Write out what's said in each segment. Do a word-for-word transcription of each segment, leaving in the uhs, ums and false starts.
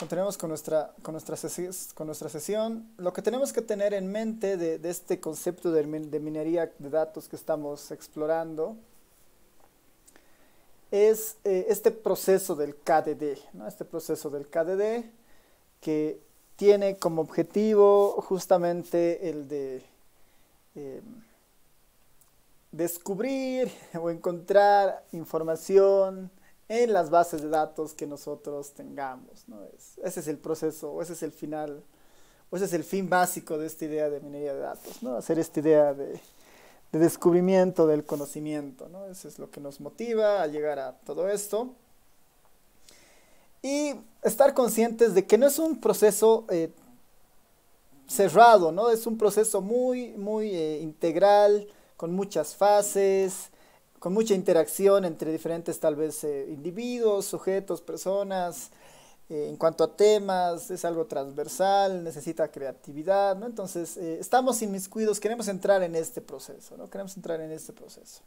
continuemos con nuestra, con nuestra, sesi- con nuestra sesión. Lo que tenemos que tener en mente de, de este concepto de, min- de minería de datos que estamos explorando es eh, este proceso del K D D, ¿no? Este proceso del K D D que tiene como objetivo justamente el de eh, descubrir o encontrar información en las bases de datos que nosotros tengamos, ¿no? Es- ese es el proceso, o ese es el final, o ese es el fin básico de esta idea de minería de datos, ¿no? Hacer esta idea de, de descubrimiento del conocimiento, ¿no? Eso es lo que nos motiva a llegar a todo esto. Y estar conscientes de que no es un proceso eh, cerrado, ¿no? Es un proceso muy, muy eh, integral, con muchas fases, con mucha interacción entre diferentes, tal vez, eh, individuos, sujetos, personas. Eh, en cuanto a temas, es algo transversal, necesita creatividad, ¿no? Entonces, eh, estamos inmiscuidos, queremos entrar en este proceso, ¿no? Queremos entrar en este proceso.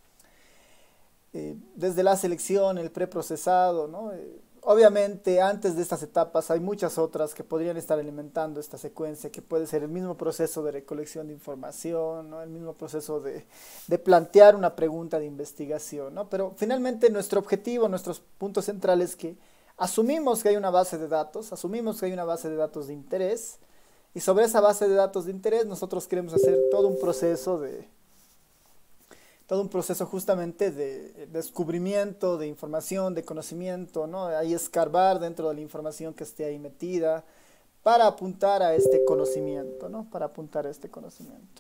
Eh, desde la selección, el preprocesado, ¿no? Eh, obviamente antes de estas etapas hay muchas otras que podrían estar alimentando esta secuencia, que puede ser el mismo proceso de recolección de información, ¿no? El mismo proceso de, de plantear una pregunta de investigación, ¿no? Pero finalmente nuestro objetivo, nuestros puntos centrales es que asumimos que hay una base de datos, asumimos que hay una base de datos de interés, y sobre esa base de datos de interés nosotros queremos hacer todo un proceso de todo un proceso justamente de descubrimiento, de información, de conocimiento, ¿no? Ahí escarbar dentro de la información que esté ahí metida para apuntar a este conocimiento, ¿no? Para apuntar a este conocimiento.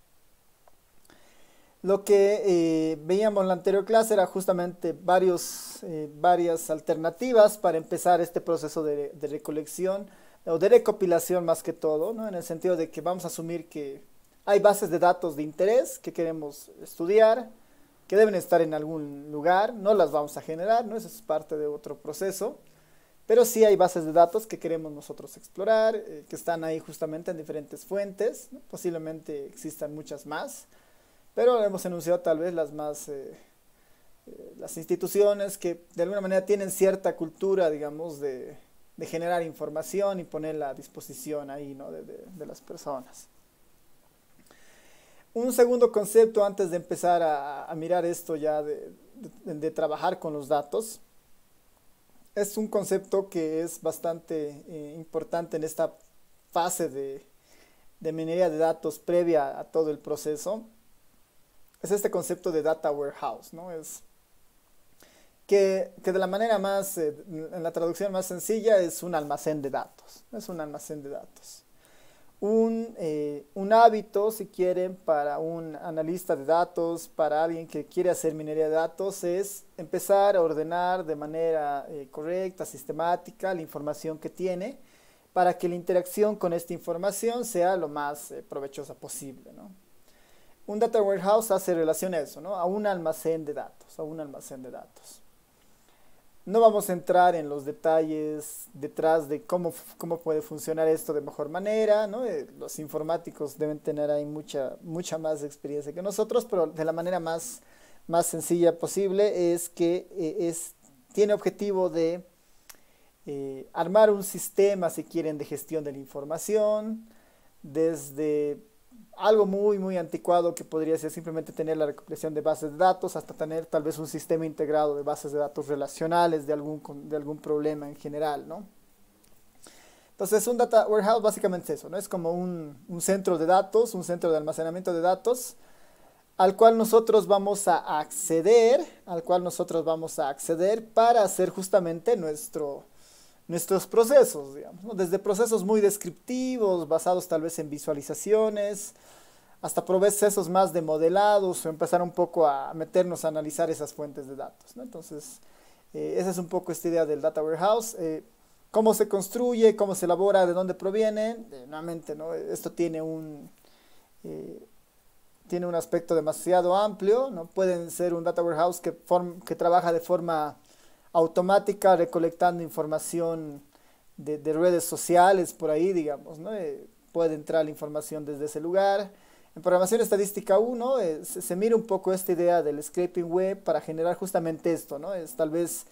Lo que eh, veíamos en la anterior clase era justamente varios, eh, varias alternativas para empezar este proceso de, de recolección o de recopilación más que todo, ¿no? En el sentido de que vamos a asumir que hay bases de datos de interés que queremos estudiar, que deben estar en algún lugar, no las vamos a generar, ¿no? Eso es parte de otro proceso, pero sí hay bases de datos que queremos nosotros explorar, eh, que están ahí justamente en diferentes fuentes, ¿no? Posiblemente existan muchas más, pero hemos enunciado tal vez las más, eh, eh, las instituciones que de alguna manera tienen cierta cultura, digamos, de, de generar información y ponerla a disposición ahí, ¿no? de, de, de las personas. Un segundo concepto antes de empezar a, a mirar esto ya de, de, de trabajar con los datos, es un concepto que es bastante eh, importante en esta fase de, de minería de datos previa a todo el proceso. Es este concepto de data warehouse, ¿no? Es que, que de la manera más, eh, en la traducción más sencilla, es un almacén de datos. Es un almacén de datos. Un, eh, un hábito, si quieren, para un analista de datos, para alguien que quiere hacer minería de datos, es empezar a ordenar de manera eh, correcta, sistemática, la información que tiene, para que la interacción con esta información sea lo más eh, provechosa posible, ¿no? Un data warehouse hace relación a eso, ¿no? A un almacén de datos, a un almacén de datos. No vamos a entrar en los detalles detrás de cómo, cómo puede funcionar esto de mejor manera, ¿no? Eh, los informáticos deben tener ahí mucha, mucha más experiencia que nosotros, pero de la manera más, más sencilla posible es que eh, es, tiene objetivo de eh, armar un sistema, si quieren, de gestión de la información, desde algo muy, muy anticuado que podría ser simplemente tener la recopilación de bases de datos, hasta tener tal vez un sistema integrado de bases de datos relacionales de algún, de algún problema en general, ¿no? Entonces, un data warehouse básicamente es eso, ¿no? Es como un, un centro de datos, un centro de almacenamiento de datos, al cual nosotros vamos a acceder, al cual nosotros vamos a acceder para hacer justamente nuestro, nuestros procesos, digamos, ¿no? Desde procesos muy descriptivos, basados tal vez en visualizaciones, hasta procesos más de modelados o empezar un poco a meternos a analizar esas fuentes de datos, ¿no? Entonces, eh, esa es un poco esta idea del data warehouse. Eh, cómo se construye, cómo se elabora, de dónde proviene. Eh, nuevamente, ¿no? Esto tiene un, eh, tiene un aspecto demasiado amplio, ¿no? Pueden ser un data warehouse que, form, que trabaja de forma automática recolectando información de, de redes sociales por ahí, digamos, ¿no? Eh, puede entrar la información desde ese lugar. En programación estadística uno eh, se, se mira un poco esta idea del scraping web para generar justamente esto, ¿no? Es tal vez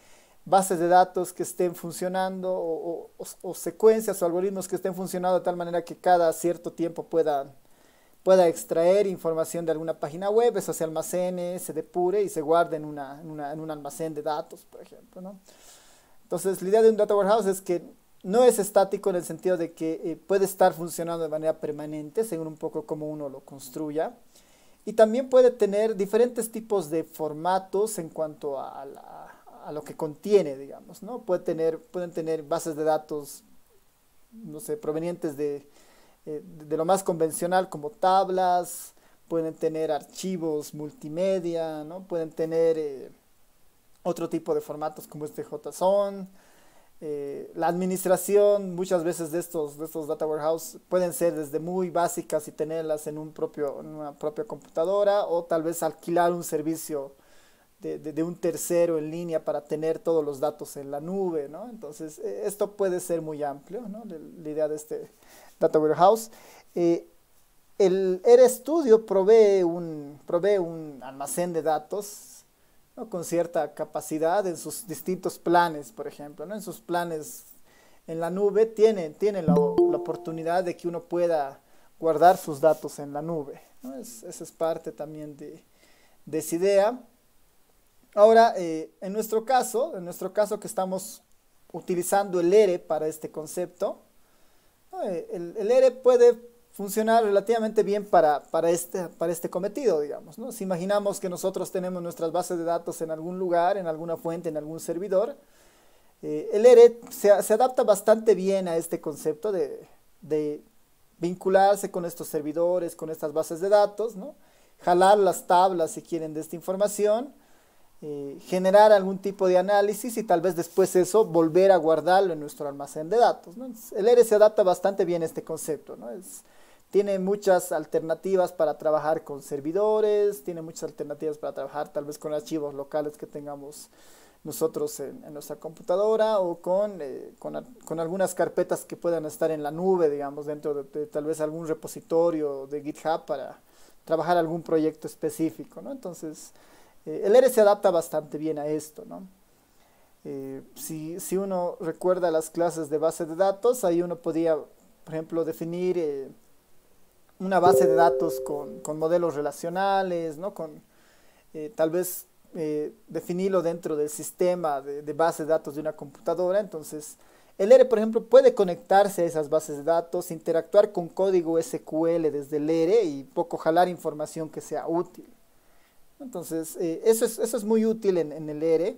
bases de datos que estén funcionando o, o- o secuencias o algoritmos que estén funcionando de tal manera que cada cierto tiempo pueda, pueda extraer información de alguna página web, eso se almacene, se depure y se guarde en, una, en, una- en un almacén de datos, por ejemplo, ¿no? Entonces, la idea de un data warehouse es que no es estático en el sentido de que eh, puede estar funcionando de manera permanente, según un poco cómo uno lo construya. Y también puede tener diferentes tipos de formatos en cuanto a, la- a lo que contiene, digamos, ¿no? Puede tener, pueden tener bases de datos, no sé, provenientes de, eh, de lo más convencional como tablas, pueden tener archivos multimedia, ¿no? Pueden tener eh, otro tipo de formatos como este JSON. Eh, la administración muchas veces de estos, de estos data warehouse pueden ser desde muy básicas y tenerlas en, un propio, en una propia computadora o tal vez alquilar un servicio de, de- de un tercero en línea para tener todos los datos en la nube, ¿no? Entonces, eh, esto puede ser muy amplio, ¿no? La, la idea de este data warehouse. Eh, el RStudio provee un, provee un almacén de datos, ¿no? Con cierta capacidad en sus distintos planes, por ejemplo, ¿no? En sus planes en la nube tienen, tienen la, la oportunidad de que uno pueda guardar sus datos en la nube, ¿no? Es- esa es parte también de, de esa idea. Ahora, eh, en nuestro caso, en nuestro caso que estamos utilizando el E R E para este concepto, ¿no? Eh, El, el E R E puede funcionar relativamente bien para, para este, para este cometido, digamos, ¿no? Si imaginamos que nosotros tenemos nuestras bases de datos en algún lugar, en alguna fuente, en algún servidor, eh, el E R E se, se adapta bastante bien a este concepto de, de vincularse con estos servidores, con estas bases de datos, ¿no? Jalar las tablas, si quieren, de esta información, eh, generar algún tipo de análisis y tal vez después eso volver a guardarlo en nuestro almacén de datos, ¿no? Entonces, el E R se adapta bastante bien a este concepto, ¿no? Es, tiene muchas alternativas para trabajar con servidores, tiene muchas alternativas para trabajar tal vez con archivos locales que tengamos nosotros en, en nuestra computadora o con, eh, con, con, algunas carpetas que puedan estar en la nube, digamos, dentro de, de tal vez algún repositorio de GitHub para trabajar algún proyecto específico, ¿no? Entonces, eh, el E R se adapta bastante bien a esto, ¿no? Eh, si, si, uno recuerda las clases de base de datos, ahí uno podía, por ejemplo, definir eh, una base de datos con, con modelos relacionales, ¿no? Con eh, tal vez eh, definirlo dentro del sistema de, de base de datos de una computadora. Entonces, el E R, por ejemplo, puede conectarse a esas bases de datos, interactuar con código S Q L desde el E R y poco jalar información que sea útil. Entonces, eh, eso, es, eso es muy útil en, en el E R.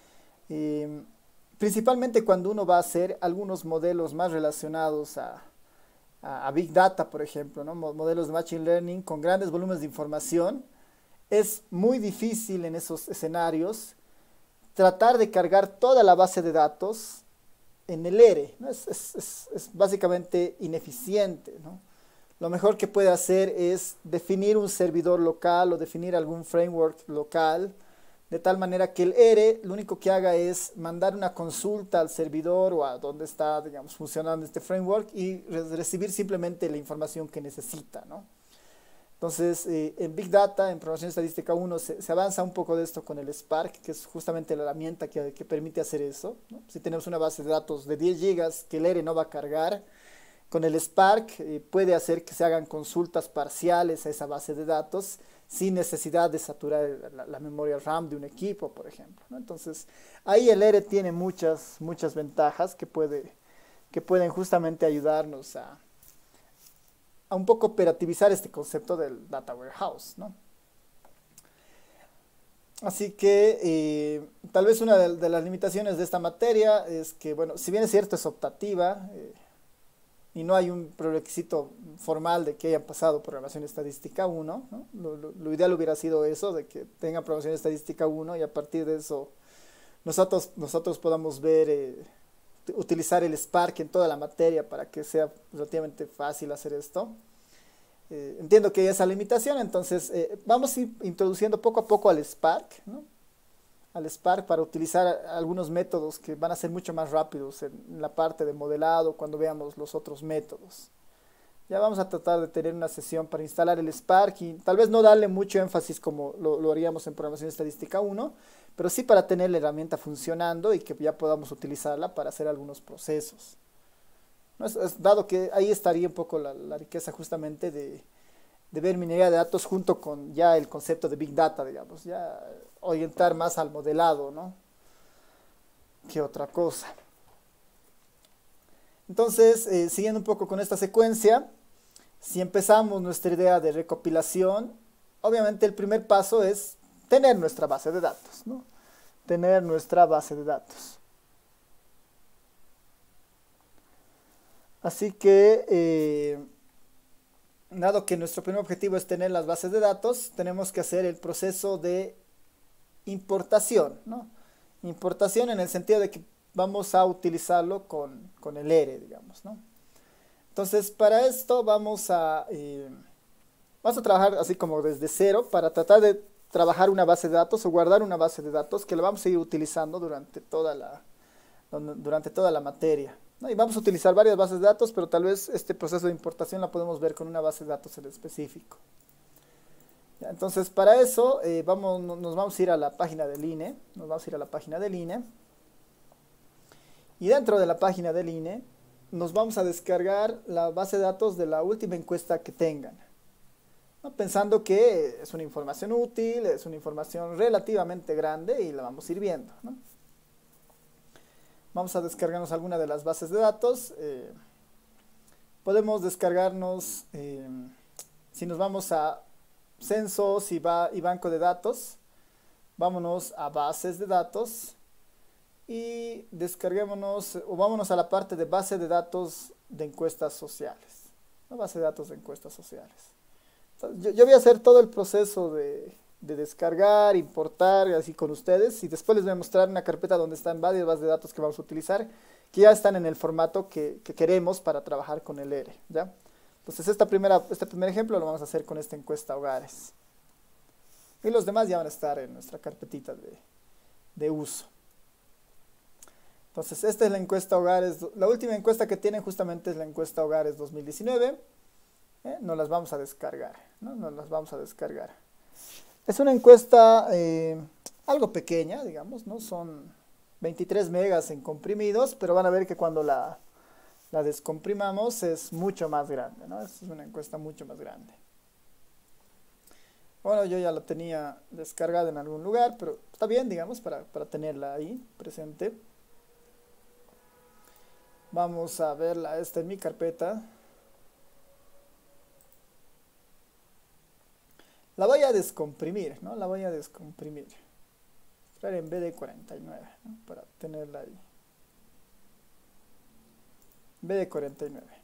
Eh, Principalmente cuando uno va a hacer algunos modelos más relacionados a, a, a Big Data, por ejemplo, ¿no? Modelos de Machine Learning con grandes volúmenes de información. Es muy difícil en esos escenarios tratar de cargar toda la base de datos en el E R, ¿no? Es, es, es, es básicamente ineficiente, ¿no? Lo mejor que puede hacer es definir un servidor local o definir algún framework local, de tal manera que el E R lo único que haga es mandar una consulta al servidor o a donde está, digamos, funcionando este framework y re recibir simplemente la información que necesita, ¿no? Entonces, eh, en Big Data, en Programación Estadística uno, se, se, avanza un poco de esto con el Spark, que es justamente la herramienta que, que permite hacer eso, ¿no? Si tenemos una base de datos de diez gigas que el E R no va a cargar, con el Spark eh, puede hacer que se hagan consultas parciales a esa base de datos sin necesidad de saturar la, la memoria RAM de un equipo, por ejemplo, ¿no? Entonces, ahí el E R tiene muchas, muchas ventajas que, puede, que pueden justamente ayudarnos a a un poco operativizar este concepto del data warehouse, ¿no? Así que eh, tal vez una de, de, las limitaciones de esta materia es que, bueno, si bien es cierto es optativa eh, y no hay un prerequisito formal de que hayan pasado programación estadística uno, ¿no? Lo, lo, lo ideal hubiera sido eso, de que tengan programación estadística uno y a partir de eso nosotros, nosotros podamos ver, eh, utilizar el Spark en toda la materia para que sea relativamente fácil hacer esto. Eh, entiendo que hay esa limitación, entonces eh, vamos a ir introduciendo poco a poco al Spark, ¿no? Al Spark para utilizar algunos métodos que van a ser mucho más rápidos en la parte de modelado cuando veamos los otros métodos. Ya vamos a tratar de tener una sesión para instalar el Spark y tal vez no darle mucho énfasis como lo, lo haríamos en programación estadística uno, pero sí para tener la herramienta funcionando y que ya podamos utilizarla para hacer algunos procesos. ¿No? Es, es, dado que ahí estaría un poco la, la riqueza justamente de, de ver minería de datos junto con ya el concepto de Big Data, digamos, ya orientar más al modelado, ¿no? Que otra cosa. Entonces, eh, siguiendo un poco con esta secuencia, si empezamos nuestra idea de recopilación, obviamente el primer paso es tener nuestra base de datos, ¿no? Tener nuestra base de datos. Así que, eh, dado que nuestro primer objetivo es tener las bases de datos, tenemos que hacer el proceso de importación, ¿no? Importación en el sentido de que vamos a utilizarlo con, con el E R E, digamos, ¿no? Entonces, para esto vamos a, eh, vamos a trabajar así como desde cero para tratar de trabajar una base de datos o guardar una base de datos que la vamos a ir utilizando durante toda la, durante toda la materia, ¿no? Y vamos a utilizar varias bases de datos, pero tal vez este proceso de importación la podemos ver con una base de datos en específico. Ya, entonces, para eso eh, vamos, nos vamos a ir a la página del I N E, nos vamos a ir a la página del I N E, y dentro de la página del I N E nos vamos a descargar la base de datos de la última encuesta que tengan, ¿no? Pensando que es una información útil, es una información relativamente grande y la vamos a ir viendo, ¿no? Vamos a descargarnos alguna de las bases de datos. Eh, podemos descargarnos, eh, si nos vamos a censos y, ba y banco de datos, vámonos a bases de datos y descarguémonos o vámonos a la parte de base de datos de encuestas sociales, ¿no? Base de datos de encuestas sociales. Entonces, yo, yo voy a hacer todo el proceso de, de descargar, importar, así con ustedes, y después les voy a mostrar una carpeta donde están varias bases de datos que vamos a utilizar, que ya están en el formato que, que queremos para trabajar con el E R E, ¿ya? Entonces esta primera, este primer ejemplo lo vamos a hacer con esta encuesta hogares. Y los demás ya van a estar en nuestra carpetita de, de uso. Entonces, esta es la encuesta hogares, la última encuesta que tienen justamente es la encuesta hogares dos mil diecinueve. ¿eh? Nos las vamos a descargar, ¿no? Nos las vamos a descargar. Es una encuesta eh, algo pequeña, digamos, ¿no? Son veintitrés megas en comprimidos, pero van a ver que cuando la, la descomprimamos es mucho más grande, ¿no? Es una encuesta mucho más grande. Bueno, yo ya la tenía descargada en algún lugar, pero está bien, digamos, para, para tenerla ahí presente. Vamos a verla, esta en mi carpeta. La voy a descomprimir, ¿no? La voy a descomprimir. Traer en B D cuarenta y nueve, ¿no? Para tenerla ahí. B D cuarenta y nueve.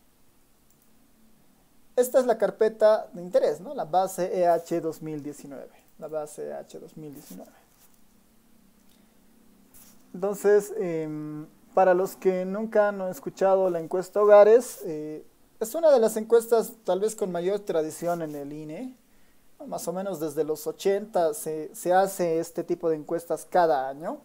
Esta es la carpeta de interés, ¿no? La base E H dos mil diecinueve. La base E H dos mil diecinueve. Entonces, eh, para los que nunca han escuchado la encuesta hogares, eh, es una de las encuestas tal vez con mayor tradición en el I N E. Más o menos desde los ochenta se, se hace este tipo de encuestas cada año.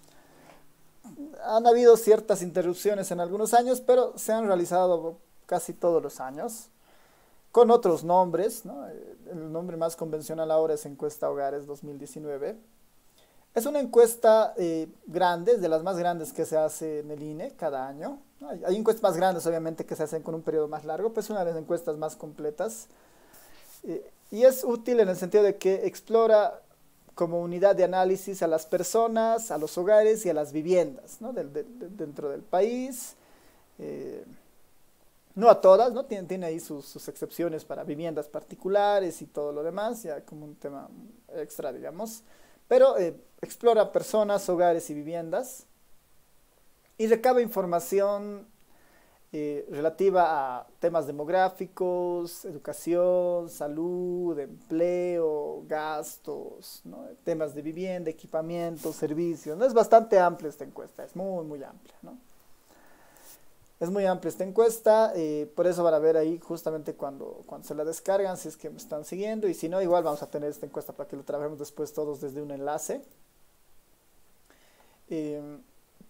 Han habido ciertas interrupciones en algunos años, pero se han realizado casi todos los años, con otros nombres, ¿no? El nombre más convencional ahora es Encuesta Hogares dos mil diecinueve. Es una encuesta eh, grande, de las más grandes que se hace en el I N E cada año, ¿no? Hay, hay encuestas más grandes, obviamente, que se hacen con un periodo más largo, pero es una de las encuestas más completas. Eh, y es útil en el sentido de que explora como unidad de análisis a las personas, a los hogares y a las viviendas, ¿no? de, de, de, dentro del país. Eh, no a todas, ¿no? Tiene, tiene ahí sus, sus excepciones para viviendas particulares y todo lo demás, ya como un tema extra, digamos. Pero eh, explora personas, hogares y viviendas y recaba información eh, relativa a temas demográficos, educación, salud, empleo, gastos, ¿no? Temas de vivienda, equipamiento, servicios, ¿no? Es bastante amplia esta encuesta, es muy, muy amplia, ¿no? Es muy amplia esta encuesta, eh, por eso van a ver ahí justamente cuando, cuando se la descargan, si es que me están siguiendo, y si no, igual vamos a tener esta encuesta para que lo trabajemos después todos desde un enlace. Eh,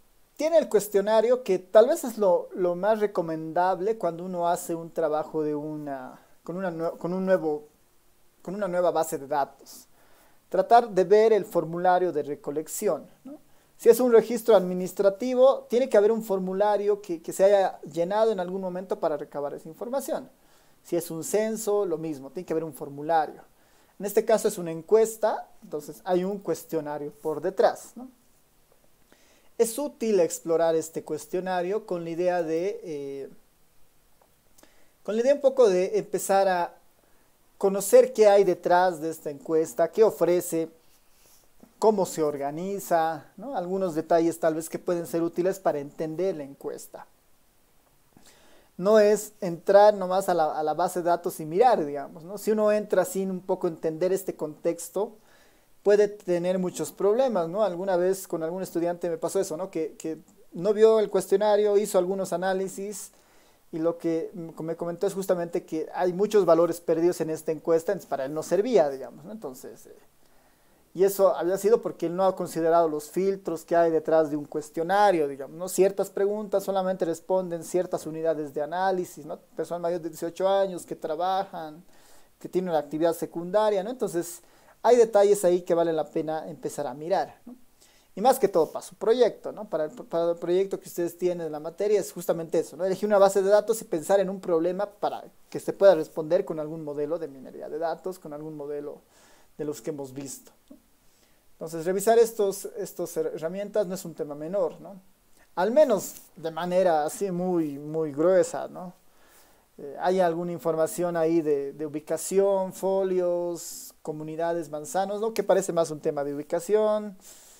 tiene el cuestionario que tal vez es lo, lo más recomendable cuando uno hace un trabajo de una, con, una, nue- con un nuevo, con una nueva base de datos. Tratar de ver el formulario de recolección, ¿no? Si es un registro administrativo, tiene que haber un formulario que, que se haya llenado en algún momento para recabar esa información. Si es un censo, lo mismo, tiene que haber un formulario. En este caso es una encuesta, entonces hay un cuestionario por detrás, ¿no? Es útil explorar este cuestionario con la idea de, eh, con la idea un poco de empezar a conocer qué hay detrás de esta encuesta, qué ofrece, cómo se organiza, ¿no? Algunos detalles tal vez que pueden ser útiles para entender la encuesta. No es entrar nomás a la, a la base de datos y mirar, digamos, ¿no? Si uno entra sin un poco entender este contexto, puede tener muchos problemas, ¿no? Alguna vez con algún estudiante me pasó eso, ¿no? Que, que no vio el cuestionario, hizo algunos análisis y lo que me comentó es justamente que hay muchos valores perdidos en esta encuesta, entonces para él no servía, digamos, ¿no? Entonces, eh, y eso había sido porque él no ha considerado los filtros que hay detrás de un cuestionario, digamos, ¿no? Ciertas preguntas solamente responden ciertas unidades de análisis, ¿no? Personas mayores de dieciocho años que trabajan, que tienen una actividad secundaria, ¿no? Entonces, hay detalles ahí que vale la pena empezar a mirar, ¿no? Y más que todo para su proyecto, ¿no? Para el, para el proyecto que ustedes tienen en la materia es justamente eso, ¿no? Elegir una base de datos y pensar en un problema para que se pueda responder con algún modelo de minería de datos, con algún modelo de los que hemos visto, ¿no? Entonces, revisar estos, estos herramientas no es un tema menor, ¿no? Al menos de manera así muy, muy gruesa, ¿no? Eh, hay alguna información ahí de, de ubicación, folios, comunidades, manzanos, ¿no? Que parece más un tema de ubicación.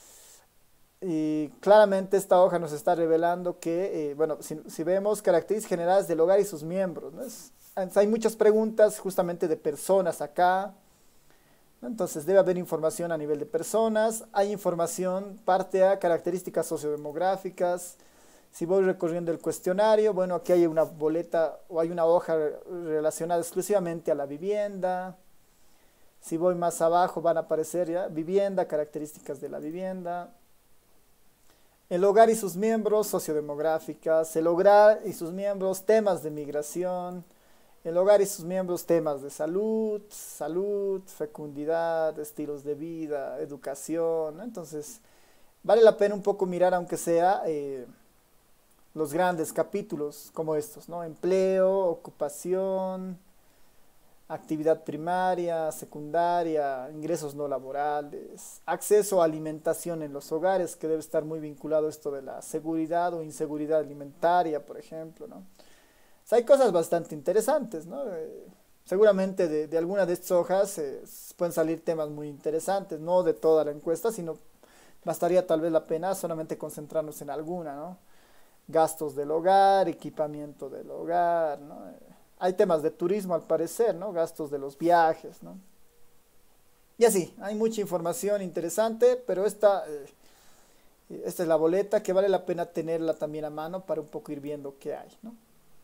Y claramente esta hoja nos está revelando que, eh, bueno, si, si vemos características generales del hogar y sus miembros, ¿no? Es, hay muchas preguntas justamente de personas acá, ¿no? Entonces debe haber información a nivel de personas, hay información, parte a características sociodemográficas. Si voy recorriendo el cuestionario, bueno, aquí hay una boleta o hay una hoja relacionada exclusivamente a la vivienda. Si voy más abajo van a aparecer ya vivienda, características de la vivienda. El hogar y sus miembros, sociodemográficas. El hogar y sus miembros, temas de migración. El hogar y sus miembros, temas de salud, salud, fecundidad, estilos de vida, educación, ¿no? Entonces, vale la pena un poco mirar, aunque sea eh, los grandes capítulos como estos, ¿no? Empleo, ocupación, actividad primaria, secundaria, ingresos no laborales, acceso a alimentación en los hogares, que debe estar muy vinculado a esto de la seguridad o inseguridad alimentaria, por ejemplo, ¿no? O sea, hay cosas bastante interesantes, ¿no? Eh, seguramente de, de alguna de estas hojas eh, pueden salir temas muy interesantes, no de toda la encuesta, sino bastaría tal vez la pena solamente concentrarnos en alguna, ¿no? Gastos del hogar, equipamiento del hogar, ¿no? Eh, hay temas de turismo al parecer, ¿no? Gastos de los viajes, ¿no? Y así, hay mucha información interesante, pero esta, eh, esta es la boleta que vale la pena tenerla también a mano para un poco ir viendo qué hay, ¿no?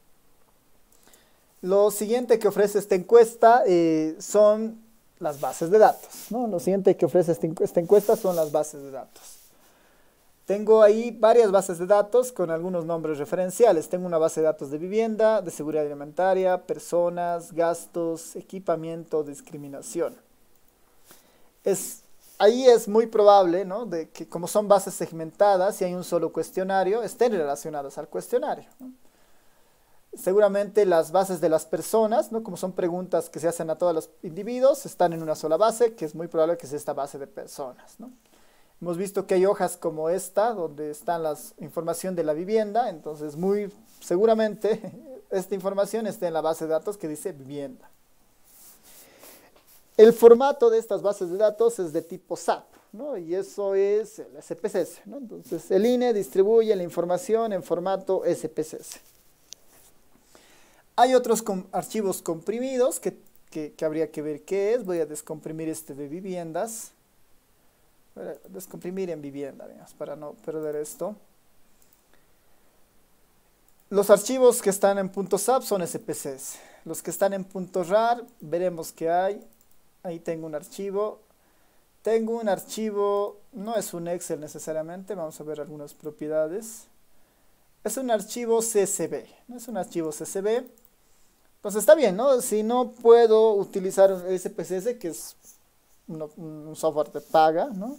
Lo siguiente que ofrece esta encuesta eh, son las bases de datos, ¿no? Lo siguiente que ofrece esta esta encuesta son las bases de datos. Tengo ahí varias bases de datos con algunos nombres referenciales. Tengo una base de datos de vivienda, de seguridad alimentaria, personas, gastos, equipamiento, discriminación. Es, ahí es muy probable, ¿no? De que como son bases segmentadas y hay un solo cuestionario, estén relacionadas al cuestionario, ¿no? Seguramente las bases de las personas, ¿no? Como son preguntas que se hacen a todos los individuos, están en una sola base, que es muy probable que sea esta base de personas, ¿no? Hemos visto que hay hojas como esta, donde están la información de la vivienda, entonces muy seguramente esta información está en la base de datos que dice vivienda. El formato de estas bases de datos es de tipo S A P, ¿no? Y eso es el S P S S, ¿no? Entonces el I N E distribuye la información en formato S P S S. Hay otros com archivos comprimidos que, que, que habría que ver qué es. Voy a descomprimir este de viviendas. Voy a descomprimir en vivienda, digamos, para no perder esto. Los archivos que están en .S A P son S P S S. Los que están en .rar, veremos qué hay. Ahí tengo un archivo. Tengo un archivo, no es un Excel necesariamente, vamos a ver algunas propiedades. es un archivo C S V, ¿no? Es un archivo C S V. Entonces está bien, ¿no? Si no puedo utilizar S P C S, que es un, un software de paga, ¿no?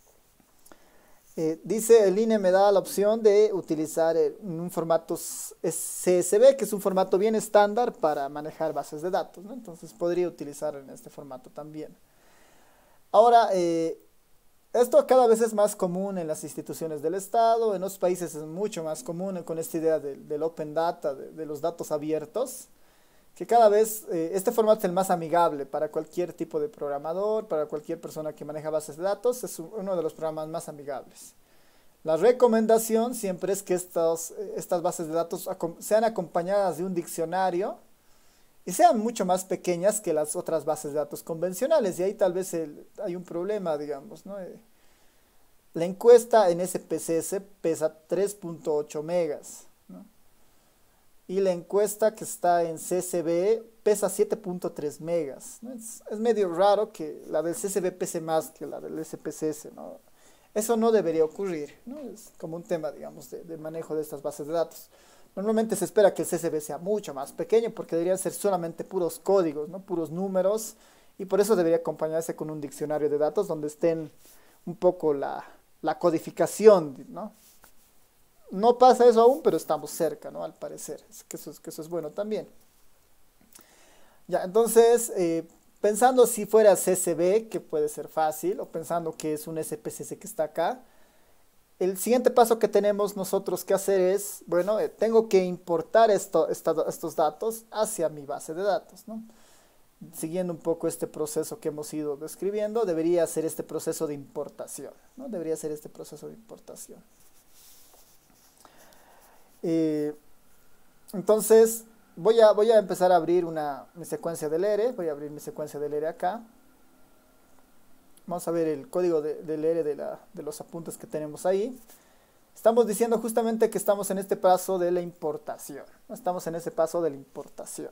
Eh, dice, el I N E me da la opción de utilizar eh, un formato C S V, que es un formato bien estándar para manejar bases de datos, ¿no? Entonces podría utilizar en este formato también. Ahora, eh, esto cada vez es más común en las instituciones del Estado, en otros países es mucho más común con esta idea de, del Open Data, de, de los datos abiertos, que cada vez eh, este formato es el más amigable para cualquier tipo de programador, para cualquier persona que maneja bases de datos, es uno de los programas más amigables. La recomendación siempre es que estas, estas bases de datos sean acompañadas de un diccionario y sean mucho más pequeñas que las otras bases de datos convencionales, y ahí tal vez el, hay un problema, digamos, ¿no? Eh, la encuesta en S P C S pesa tres punto ocho megas, ¿no? Y la encuesta que está en C S V pesa siete punto tres megas, ¿no? Es, es medio raro que la del C S V pese más que la del S P C S, ¿no? Eso no debería ocurrir, ¿no? Es como un tema, digamos, de, de manejo de estas bases de datos. Normalmente se espera que el C S V sea mucho más pequeño porque deberían ser solamente puros códigos, ¿no? Puros números, y por eso debería acompañarse con un diccionario de datos donde estén un poco la, la codificación, ¿no? No pasa eso aún, pero estamos cerca, ¿no? Al parecer, es que, eso es, que eso es bueno también. Ya, entonces, eh, pensando si fuera C S V, que puede ser fácil, o pensando que es un S P C S que está acá, el siguiente paso que tenemos nosotros que hacer es, bueno, eh, tengo que importar esto, esta, estos datos hacia mi base de datos, ¿no? Siguiendo un poco este proceso que hemos ido describiendo, debería ser este proceso de importación, ¿no? Debería ser este proceso de importación. Eh, entonces, voy a, voy a empezar a abrir una, mi secuencia del E R E, voy a abrir mi secuencia del E R E acá. Vamos a ver el código de, del E R E de, la, de los apuntes que tenemos ahí. Estamos diciendo justamente que estamos en este paso de la importación. Estamos en ese paso de la importación.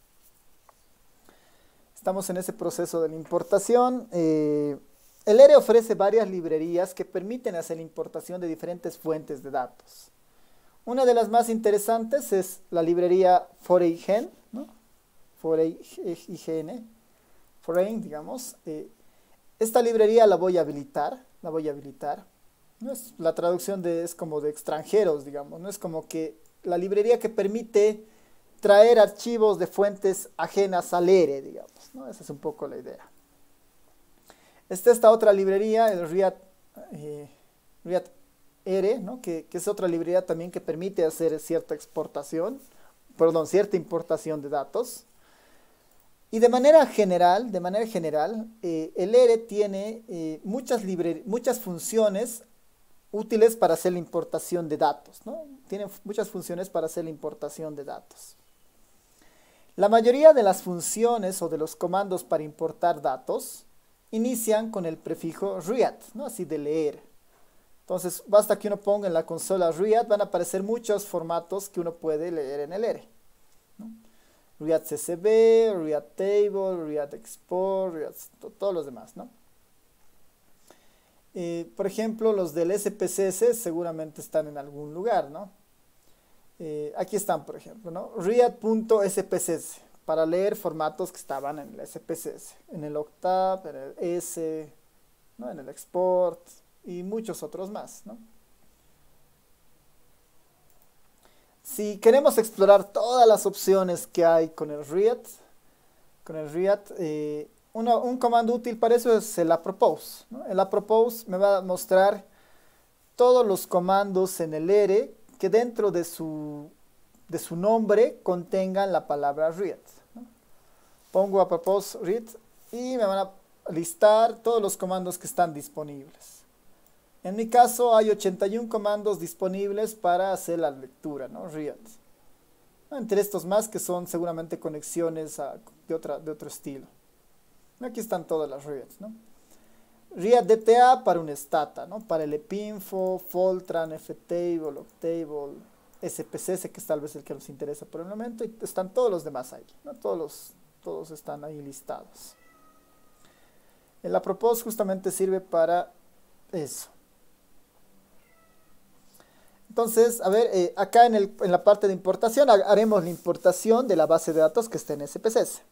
Estamos en ese proceso de la importación. Eh, el E R E ofrece varias librerías que permiten hacer la importación de diferentes fuentes de datos. Una de las más interesantes es la librería Foreign, ¿no? Foreign, Foreign, digamos. Eh, esta librería la voy a habilitar, la voy a habilitar. No es, la traducción de, es como de extranjeros, digamos. No es como que la librería que permite traer archivos de fuentes ajenas al E R E, digamos, ¿no? Esa es un poco la idea. Está esta otra librería, el Riat, eh, Riat E R E, ¿no? que, que es otra librería también que permite hacer cierta exportación, perdón, cierta importación de datos. Y de manera general, de manera general, eh, el E R E tiene eh, muchas, muchas funciones útiles para hacer la importación de datos, ¿no? Tiene muchas funciones para hacer la importación de datos. La mayoría de las funciones o de los comandos para importar datos inician con el prefijo read, ¿no? Así de leer. Entonces, basta que uno ponga en la consola read, van a aparecer muchos formatos que uno puede leer en el E R E, ¿no? Read C S V, read table, read export, read, todos los demás, ¿no? Eh, por ejemplo, los del S P C S seguramente están en algún lugar, ¿no? Eh, aquí están, por ejemplo, ¿no? read.spcs para leer formatos que estaban en el S P C S, en el octave, en el S, ¿no? En el export y muchos otros más, ¿no? Si queremos explorar todas las opciones que hay con el read, con el read, eh, una, un comando útil para eso es el apropos, ¿no? El apropos me va a mostrar todos los comandos en el E R E que dentro de su, de su nombre contengan la palabra read, ¿no? Pongo apropos read y me van a listar todos los comandos que están disponibles. En mi caso hay ochenta y uno comandos disponibles para hacer la lectura, ¿no? Read. Entre estos más que son seguramente conexiones a, de, otra, de otro estilo. Aquí están todas las reads, ¿no? Read D T A para un stata, ¿no? Para el epinfo, Fortran, ftable, octable, S P C S, que es tal vez el que nos interesa por el momento, y están todos los demás ahí, ¿no? Todos, los, todos están ahí listados. El apropos justamente sirve para eso. Entonces, a ver, eh, acá en, el, en la parte de importación ha- haremos la importación de la base de datos que está en S P S S.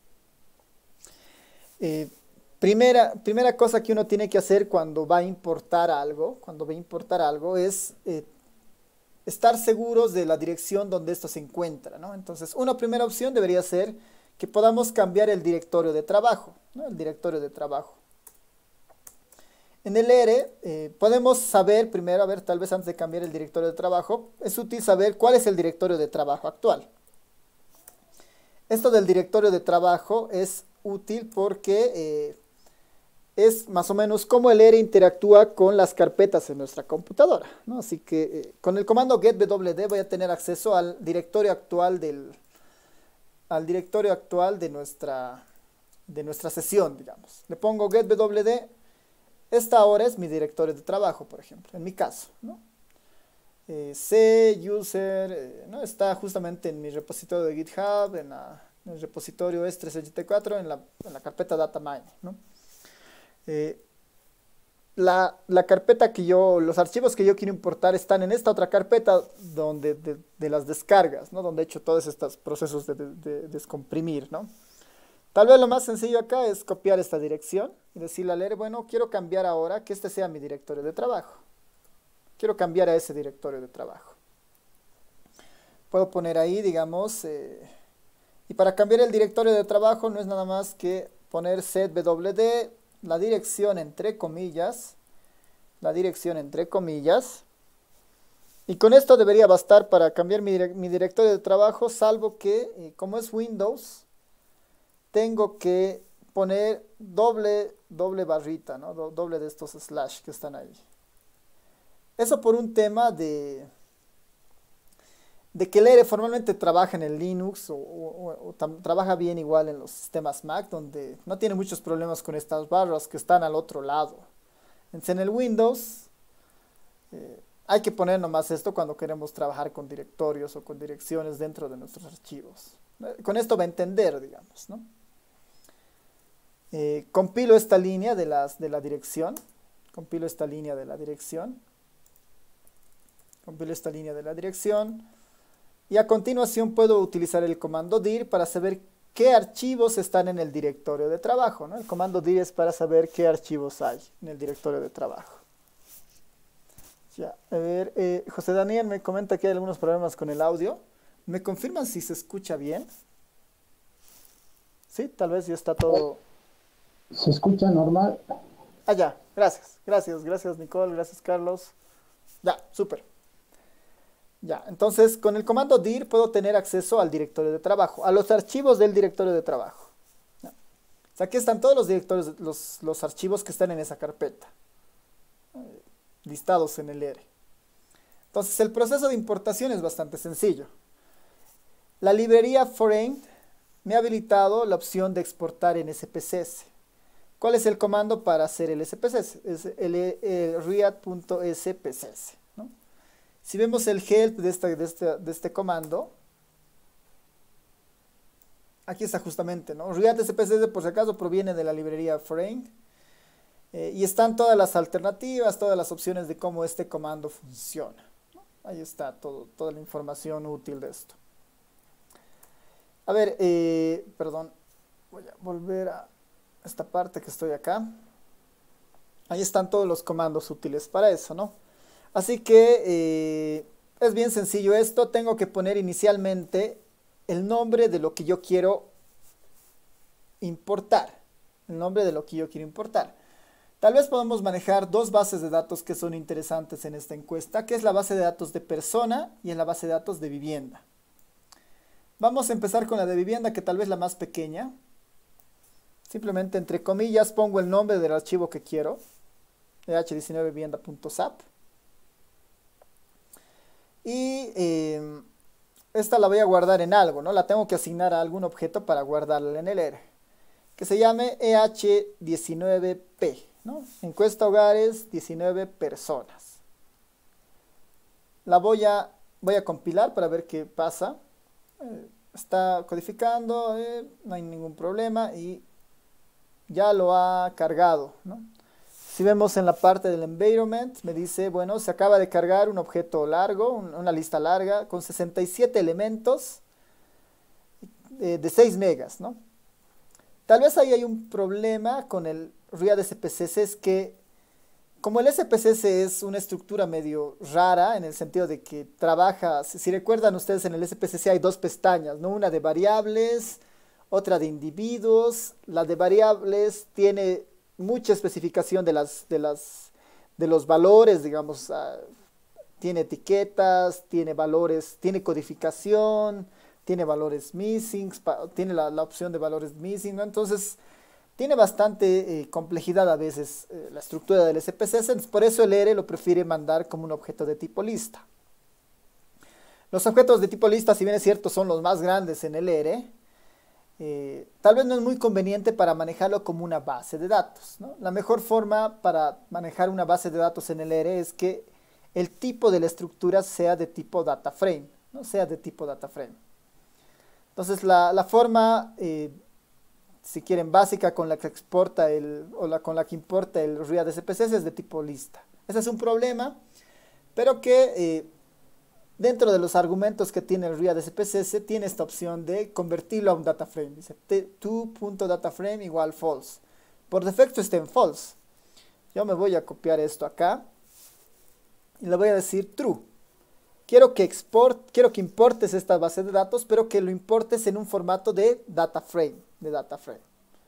Eh, primera, primera cosa que uno tiene que hacer cuando va a importar algo, cuando va a importar algo, es eh, estar seguros de la dirección donde esto se encuentra, ¿no? Entonces, una primera opción debería ser que podamos cambiar el directorio de trabajo, ¿no? El directorio de trabajo. En el R eh, podemos saber, primero, a ver, tal vez antes de cambiar el directorio de trabajo, es útil saber cuál es el directorio de trabajo actual. Esto del directorio de trabajo es útil porque eh, es más o menos cómo el R interactúa con las carpetas en nuestra computadora, ¿no? Así que eh, con el comando getwd voy a tener acceso al directorio actual del, al directorio actual de nuestra, de nuestra sesión, digamos. Le pongo getwd, esta ahora es mi directorio de trabajo, por ejemplo, en mi caso, ¿no? Eh, C, user, eh, ¿no? Está justamente en mi repositorio de GitHub, en, la, en el repositorio S tres G T cuatro, en la, en la carpeta data mining, ¿no? Eh, la, la carpeta que yo, los archivos que yo quiero importar están en esta otra carpeta donde, de, de las descargas, ¿no? Donde he hecho todos estos procesos de, de, de descomprimir, ¿no? Tal vez lo más sencillo acá es copiar esta dirección y decirle al R, bueno, quiero cambiar ahora que este sea mi directorio de trabajo. Quiero cambiar a ese directorio de trabajo. Puedo poner ahí, digamos, eh, y para cambiar el directorio de trabajo no es nada más que poner setwd, la dirección entre comillas, la dirección entre comillas, y con esto debería bastar para cambiar mi, direc mi directorio de trabajo, salvo que, eh, como es Windows, tengo que poner doble, doble barrita, ¿no? Do doble de estos slash que están ahí. Eso por un tema de, de que el R formalmente trabaja en el Linux o, o, o trabaja bien igual en los sistemas Mac, donde no tiene muchos problemas con estas barras que están al otro lado. Entonces en el Windows eh, hay que poner nomás esto cuando queremos trabajar con directorios o con direcciones dentro de nuestros archivos. Eh, con esto va a entender, digamos, ¿no? Eh, compilo esta línea de, las, de la dirección, compilo esta línea de la dirección, compilo esta línea de la dirección, y a continuación puedo utilizar el comando dir para saber qué archivos están en el directorio de trabajo, ¿no? El comando dir es para saber qué archivos hay en el directorio de trabajo. Ya, a ver, eh, José Daniel me comenta que hay algunos problemas con el audio. ¿Me confirman si se escucha bien? Sí, tal vez ya está todo... Se escucha normal. Ah, ya, gracias, gracias, gracias Nicole, gracias Carlos. Ya, súper. Ya, entonces con el comando dir puedo tener acceso al directorio de trabajo, a los archivos del directorio de trabajo. Ya. O sea, aquí están todos los directorios, los, los archivos que están en esa carpeta, eh, listados en el R. Entonces el proceso de importación es bastante sencillo. La librería foreign me ha habilitado la opción de exportar en S P S S. ¿Cuál es el comando para hacer el S P S S? Es el, el read.spss, ¿no? Si vemos el help de, esta, de, este, de este comando, aquí está justamente, ¿no? read.spss por si acaso proviene de la librería foreign, eh, y están todas las alternativas, todas las opciones de cómo este comando funciona, ¿no? Ahí está todo, toda la información útil de esto. A ver, eh, perdón, voy a volver a esta parte que estoy acá. Ahí están todos los comandos útiles para eso, ¿no? Así que eh, es bien sencillo esto. Tengo que poner inicialmente el nombre de lo que yo quiero importar. El nombre de lo que yo quiero importar. Tal vez podamos manejar dos bases de datos que son interesantes en esta encuesta, que es la base de datos de persona y en la base de datos de vivienda. Vamos a empezar con la de vivienda, que tal vez la más pequeña. Simplemente entre comillas pongo el nombre del archivo que quiero, e h diecinueve vivienda punto sap. Y eh, esta la voy a guardar en algo, ¿no? La tengo que asignar a algún objeto para guardarla en el R, que se llame E H diecinueve P, ¿no? Encuesta hogares, diecinueve personas. La voy a, voy a compilar para ver qué pasa. Eh, está codificando, eh, no hay ningún problema y ya lo ha cargado, ¿no? Si vemos en la parte del environment, me dice, bueno, se acaba de cargar un objeto largo, un, una lista larga, con sesenta y siete elementos eh, de seis megas, ¿no? Tal vez ahí hay un problema con el Riad S P C S, es que como el S P C S es una estructura medio rara, en el sentido de que trabaja, si, si recuerdan ustedes, en el S P C S hay dos pestañas, ¿no? Una de variables, otra de individuos. La de variables tiene mucha especificación de, las, de, las, de los valores, digamos, uh, tiene etiquetas, tiene valores, tiene codificación, tiene valores missing, tiene la, la opción de valores missing, ¿no? Entonces, tiene bastante eh, complejidad a veces eh, la estructura del S P C S, por eso el R lo prefiere mandar como un objeto de tipo lista. Los objetos de tipo lista, si bien es cierto, son los más grandes en el R, eh, tal vez no es muy conveniente para manejarlo como una base de datos, ¿no? La mejor forma para manejar una base de datos en el R es que el tipo de la estructura sea de tipo data frame, ¿no? Sea de tipo data frame. Entonces, la, la forma... Eh, si quieren, básica con la que exporta el, o la, con la que importa el Riad S P C S es de tipo lista. Ese es un problema, pero que eh, dentro de los argumentos que tiene el Riad S P C S tiene esta opción de convertirlo a un data frame. Dice to.dataframe igual false. Por defecto está en false. Yo me voy a copiar esto acá y le voy a decir true. Quiero que, export, quiero que importes esta base de datos, pero que lo importes en un formato de data frame. De data frame.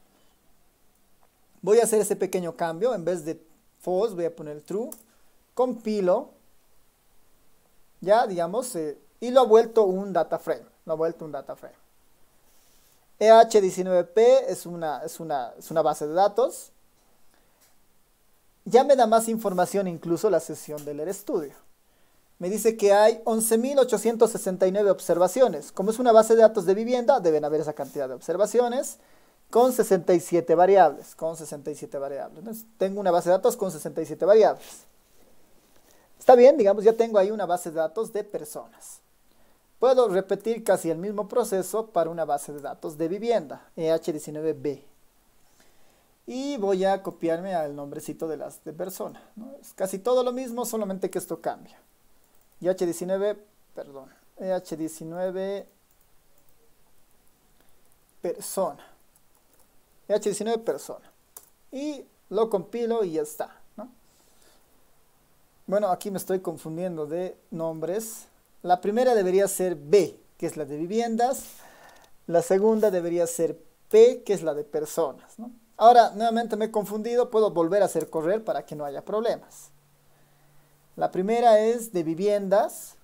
Voy a hacer ese pequeño cambio. En vez de false, voy a poner true. Compilo. Ya, digamos, eh, y lo ha vuelto un data frame. Lo ha vuelto un data frame. E H diecinueve P es una, es una, es una base de datos. Ya me da más información incluso la sesión del RStudio. Me dice que hay once mil ochocientas sesenta y nueve observaciones. Como es una base de datos de vivienda, deben haber esa cantidad de observaciones con sesenta y siete variables. Con sesenta y siete variables. Entonces, tengo una base de datos con sesenta y siete variables. Está bien, digamos, ya tengo ahí una base de datos de personas. Puedo repetir casi el mismo proceso para una base de datos de vivienda, E H diecinueve B. Y voy a copiarme al nombrecito de las de persona, ¿no? Es casi todo lo mismo, solamente que esto cambia. E H diecinueve, perdón, E H diecinueve persona. E H diecinueve persona. Y lo compilo y ya está, ¿no? Bueno, aquí me estoy confundiendo de nombres. La primera debería ser B, que es la de viviendas. La segunda debería ser P, que es la de personas, ¿no? Ahora, nuevamente me he confundido, puedo volver a hacer correr para que no haya problemas. La primera es de viviendas.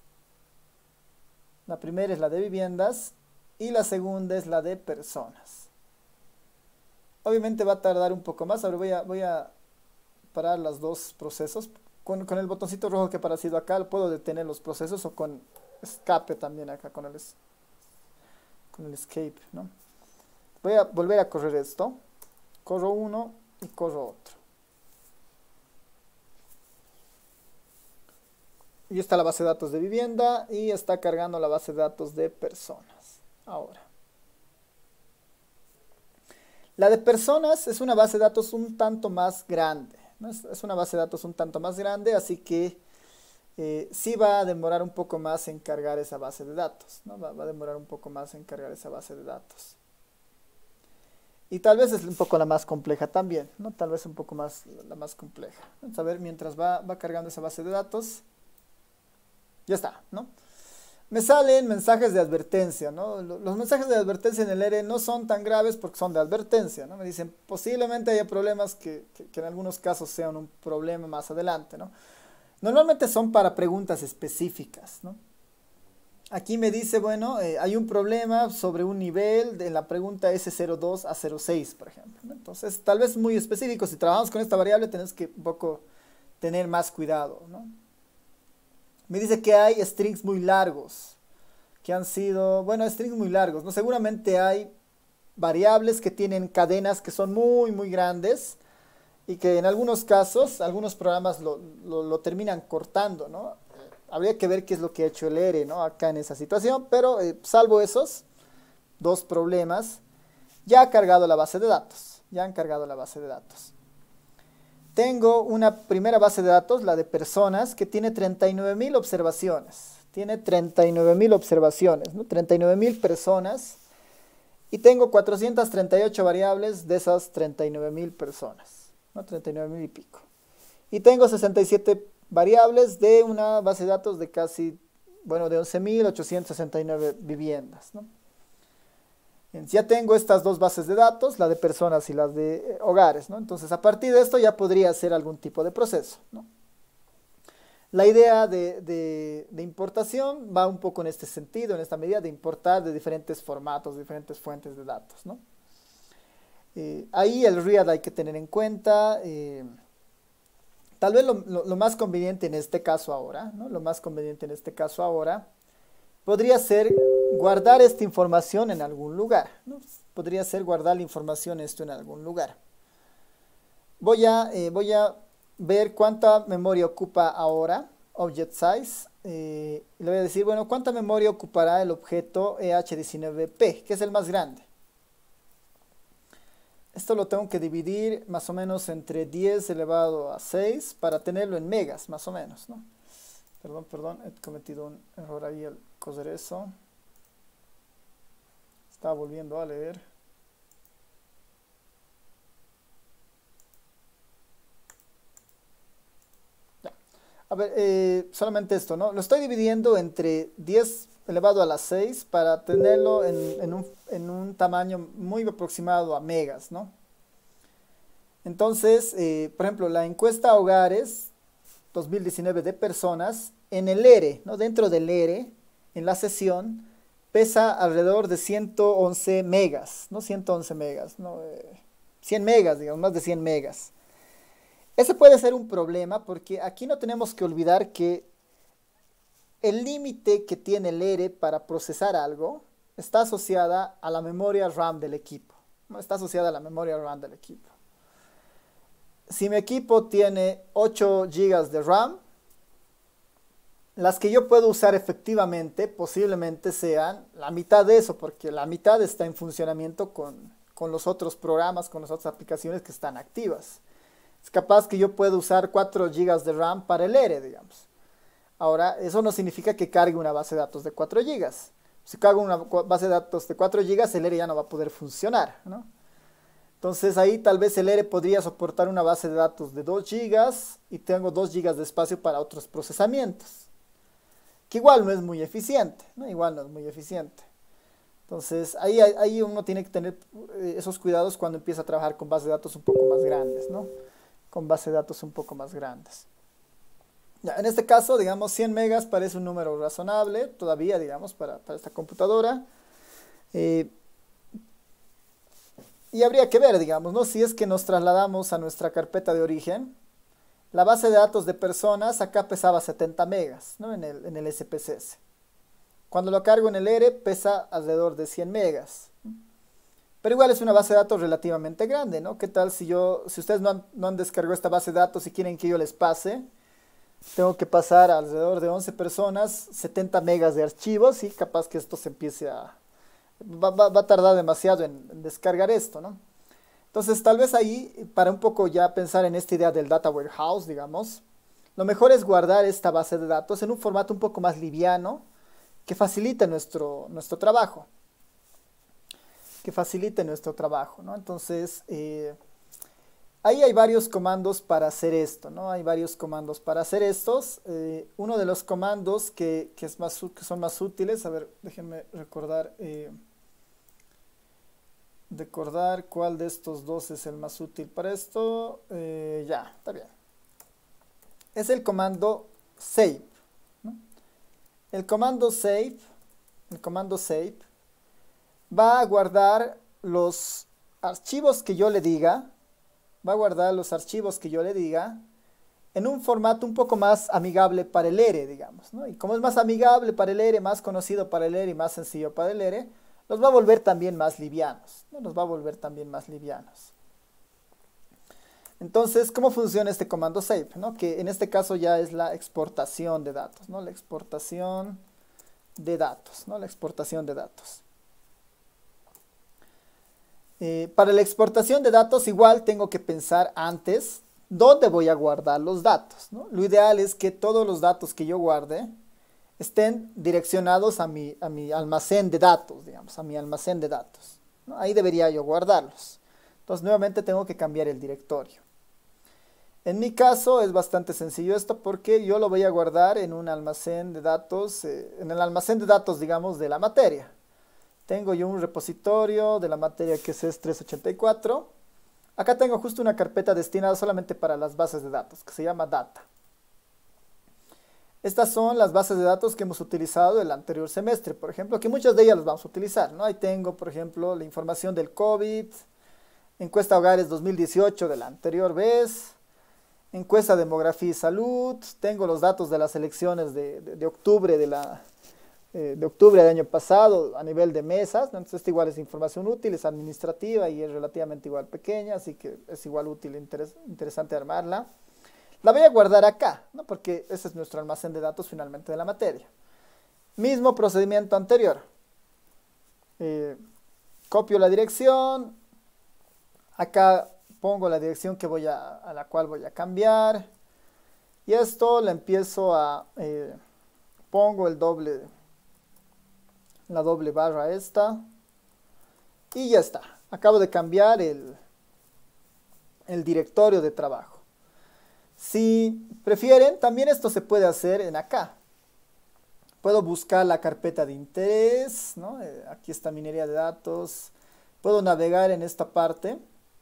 La primera es la de viviendas y la segunda es la de personas. Obviamente va a tardar un poco más. Ahora voy a, voy a parar los dos procesos. Con, con el botoncito rojo que ha aparecido acá puedo detener los procesos, o con escape también acá, con el, con el escape, ¿no? Voy a volver a correr esto. Corro uno y corro otro. Y está la base de datos de vivienda y está cargando la base de datos de personas. Ahora. La de personas es una base de datos un tanto más grande, ¿no? Es, es una base de datos un tanto más grande, así que eh, sí va a demorar un poco más en cargar esa base de datos, ¿no? Va, va a demorar un poco más en cargar esa base de datos. Y tal vez es un poco la más compleja también, ¿no? Tal vez un poco más la más compleja. Vamos a ver mientras va, va cargando esa base de datos. Ya está, ¿no? Me salen mensajes de advertencia, ¿no? Los mensajes de advertencia en el R no son tan graves porque son de advertencia, ¿no? Me dicen, posiblemente haya problemas que, que, que en algunos casos sean un problema más adelante, ¿no? Normalmente son para preguntas específicas, ¿no? Aquí me dice, bueno, eh, hay un problema sobre un nivel de la pregunta S cero dos a cero seis, por ejemplo, ¿no? Entonces, tal vez muy específico. Si trabajamos con esta variable, tenemos que un poco tener más cuidado, ¿no? Me dice que hay strings muy largos, que han sido, bueno, strings muy largos, ¿no? Seguramente hay variables que tienen cadenas que son muy, muy grandes y que en algunos casos, algunos programas lo, lo, lo terminan cortando, ¿no? Habría que ver qué es lo que ha hecho el R, ¿no? Acá en esa situación, pero eh, salvo esos dos problemas, ya ha cargado la base de datos, ya han cargado la base de datos. tengo una primera base de datos, la de personas, que tiene treinta y nueve mil observaciones. Tiene treinta y nueve mil observaciones, ¿no? treinta y nueve mil personas. Y tengo cuatrocientas treinta y ocho variables de esas treinta y nueve mil personas, ¿no? treinta y nueve mil y pico. Y tengo sesenta y siete variables de una base de datos de casi, bueno, de once mil ochocientas sesenta y nueve viviendas, ¿no? Ya tengo estas dos bases de datos, la de personas y las de eh, hogares, ¿no? Entonces, a partir de esto ya podría hacer algún tipo de proceso, ¿no? La idea de, de, de importación va un poco en este sentido, en esta medida de importar de diferentes formatos, diferentes fuentes de datos, ¿no? Eh, ahí el R I A D hay que tener en cuenta, eh, tal vez lo, lo, lo más conveniente en este caso ahora, ¿no? Lo más conveniente en este caso ahora podría ser guardar esta información en algún lugar, ¿no? Podría ser guardar la información esto en algún lugar. Voy a, eh, voy a ver cuánta memoria ocupa ahora Object Size. Eh, le voy a decir, bueno, cuánta memoria ocupará el objeto E H diecinueve P, que es el más grande. Esto lo tengo que dividir más o menos entre diez elevado a seis para tenerlo en megas, más o menos, ¿no? Perdón, perdón, he cometido un error ahí al coser eso. Estaba volviendo a leer. Ya. A ver, eh, solamente esto, ¿no? Lo estoy dividiendo entre diez elevado a la seis para tenerlo en, en, un, en un tamaño muy aproximado a megas, ¿no? Entonces, eh, por ejemplo, la encuesta hogares dos mil diecinueve de personas, en el E R E, ¿no? Dentro del E R E, en la sesión, pesa alrededor de ciento once megas, ¿no? ciento once megas, ¿no? Eh, cien megas, digamos, más de cien megas. Ese puede ser un problema porque aquí no tenemos que olvidar que el límite que tiene el E R E para procesar algo está asociada a la memoria RAM del equipo, ¿no? Está asociada a la memoria RAM del equipo. Si mi equipo tiene ocho gigas de RAM, las que yo puedo usar efectivamente posiblemente sean la mitad de eso, porque la mitad está en funcionamiento con, con los otros programas, con las otras aplicaciones que están activas. Es capaz que yo pueda usar cuatro gigas de RAM para el E R E, digamos. Ahora, eso no significa que cargue una base de datos de cuatro gigas. Si cargo una base de datos de cuatro gigas, el E R E ya no va a poder funcionar, ¿no? Entonces ahí tal vez el E R E podría soportar una base de datos de dos gigas y tengo dos gigas de espacio para otros procesamientos, que igual no es muy eficiente, ¿no? Igual no es muy eficiente. Entonces ahí, ahí uno tiene que tener esos cuidados cuando empieza a trabajar con bases de datos un poco más grandes, ¿no? Con bases de datos un poco más grandes. Ya, en este caso, digamos, cien megas parece un número razonable todavía, digamos, para, para esta computadora. Eh, Y habría que ver, digamos, ¿no? Si es que nos trasladamos a nuestra carpeta de origen, la base de datos de personas acá pesaba setenta megas, ¿no? En el, en el S P C S. Cuando lo cargo en el E R E pesa alrededor de cien megas. Pero igual es una base de datos relativamente grande, ¿no? ¿Qué tal si yo, si ustedes no han, no han descargado esta base de datos y quieren que yo les pase? Tengo que pasar a alrededor de once personas, setenta megas de archivos y capaz que esto se empiece a... Va, va, va a tardar demasiado en, en descargar esto, ¿no? Entonces, tal vez ahí, para un poco ya pensar en esta idea del data warehouse, digamos, lo mejor es guardar esta base de datos en un formato un poco más liviano que facilite nuestro, nuestro trabajo. Que facilite nuestro trabajo, ¿no? Entonces, eh, ahí hay varios comandos para hacer esto, ¿no? Hay varios comandos para hacer estos. Eh, uno de los comandos que, que, es más, que son más útiles, a ver, déjenme recordar... Eh, recordar cuál de estos dos es el más útil para esto. Eh, ya, está bien. Es el comando save, ¿no? El comando save, el comando save va a guardar los archivos que yo le diga, va a guardar los archivos que yo le diga en un formato un poco más amigable para el E R E, digamos, ¿no? Y como es más amigable para el E R E, más conocido para el E R E y más sencillo para el E R E, los va a volver también más livianos, ¿no? Los va a volver también más livianos. Entonces, ¿cómo funciona este comando save, ¿no? Que en este caso ya es la exportación de datos, ¿no? La exportación de datos, ¿no? La exportación de datos. Eh, para la exportación de datos igual tengo que pensar antes ¿Dónde voy a guardar los datos? ¿No? Lo ideal es que todos los datos que yo guarde estén direccionados a mi, a mi almacén de datos, digamos, a mi almacén de datos, ¿no? Ahí debería yo guardarlos. Entonces, nuevamente tengo que cambiar el directorio. En mi caso es bastante sencillo esto porque yo lo voy a guardar en un almacén de datos, eh, en el almacén de datos, digamos, de la materia. Tengo yo un repositorio de la materia que es E S trescientos ochenta y cuatro. Acá tengo justo una carpeta destinada solamente para las bases de datos, que se llama Data. Estas son las bases de datos que hemos utilizado el anterior semestre, por ejemplo, que muchas de ellas las vamos a utilizar, ¿no? Ahí tengo, por ejemplo, la información del COVID, encuesta hogares dos mil dieciocho de la anterior vez, encuesta demografía y salud, tengo los datos de las elecciones de, de, de octubre de la, eh, de octubre del año pasado a nivel de mesas, ¿no? Entonces esta igual es información útil, es administrativa y es relativamente igual pequeña, así que es igual útil e interes, interesante armarla. La voy a guardar acá, ¿no? Porque ese es nuestro almacén de datos finalmente de la materia. Mismo procedimiento anterior. Eh, copio la dirección. Acá pongo la dirección que voy a, a la cual voy a cambiar. Y esto le empiezo a... Eh, pongo el doble... La doble barra esta. Y ya está. Acabo de cambiar el, el directorio de trabajo. Si prefieren, también esto se puede hacer en acá. Puedo buscar la carpeta de interés, ¿no? Eh, aquí está minería de datos. Puedo navegar en esta parte.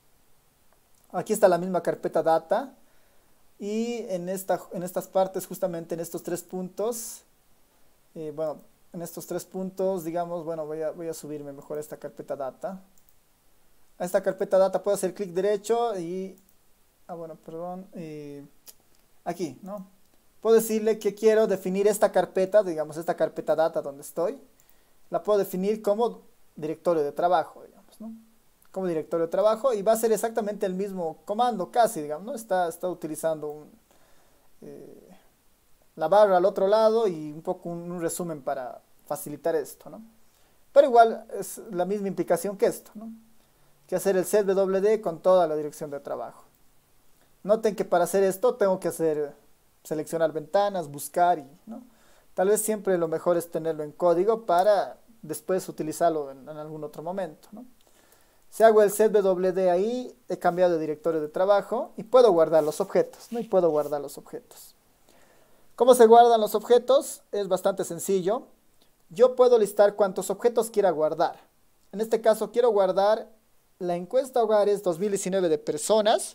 Aquí está la misma carpeta data. Y en, esta, en estas partes, justamente en estos tres puntos, eh, bueno, en estos tres puntos, digamos, bueno, voy a, voy a subirme mejor a esta carpeta data. A esta carpeta data puedo hacer clic derecho y... Ah, bueno, perdón. Eh, aquí, ¿no? Puedo decirle que quiero definir esta carpeta, digamos, esta carpeta data donde estoy. La puedo definir como directorio de trabajo, digamos, ¿no? Como directorio de trabajo y va a ser exactamente el mismo comando, casi, digamos, ¿no? Está, está utilizando un, eh, la barra al otro lado y un poco un, un resumen para facilitar esto, ¿no? Pero igual es la misma implicación que esto, ¿no? Que hacer el set W D con toda la dirección de trabajo. Noten que para hacer esto tengo que hacer, seleccionar ventanas, buscar y, ¿no? Tal vez siempre lo mejor es tenerlo en código para después utilizarlo en, en algún otro momento, ¿no? Si hago el set W D ahí, he cambiado de directorio de trabajo y puedo guardar los objetos, ¿no? Y puedo guardar los objetos. ¿Cómo se guardan los objetos? Es bastante sencillo. Yo puedo listar cuántos objetos quiera guardar. En este caso quiero guardar la encuesta hogares dos mil diecinueve de personas.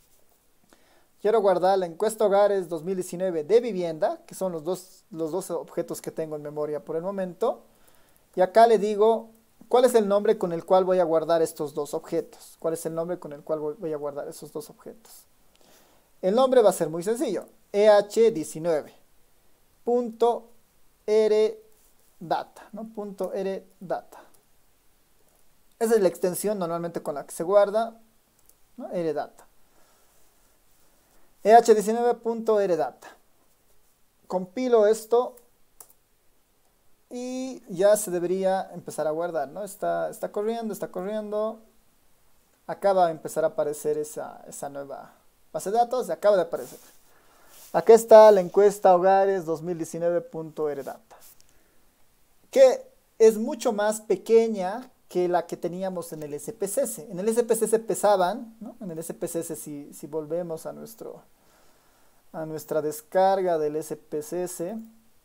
Quiero guardar la encuesta hogares dos mil diecinueve de vivienda, que son los dos, los dos objetos que tengo en memoria por el momento. Y acá le digo, ¿cuál es el nombre con el cual voy a guardar estos dos objetos? ¿Cuál es el nombre con el cual voy a guardar esos dos objetos? El nombre va a ser muy sencillo. E H diecinueve punto R data, ¿no? Punto R data. Esa es la extensión normalmente con la que se guarda, ¿no? R data. E H diecinueve punto R data. Compilo esto y ya se debería empezar a guardar, ¿no? Está, está corriendo, está corriendo. Acá va a empezar a aparecer esa, esa nueva base de datos. Acaba de aparecer. Acá está la encuesta hogares dos mil diecinueve punto R data. Que es mucho más pequeña que la que teníamos en el S P C S. En el S P C S pesaban, ¿no? En el S P C S, si, si volvemos a, nuestro, a nuestra descarga del S P C S,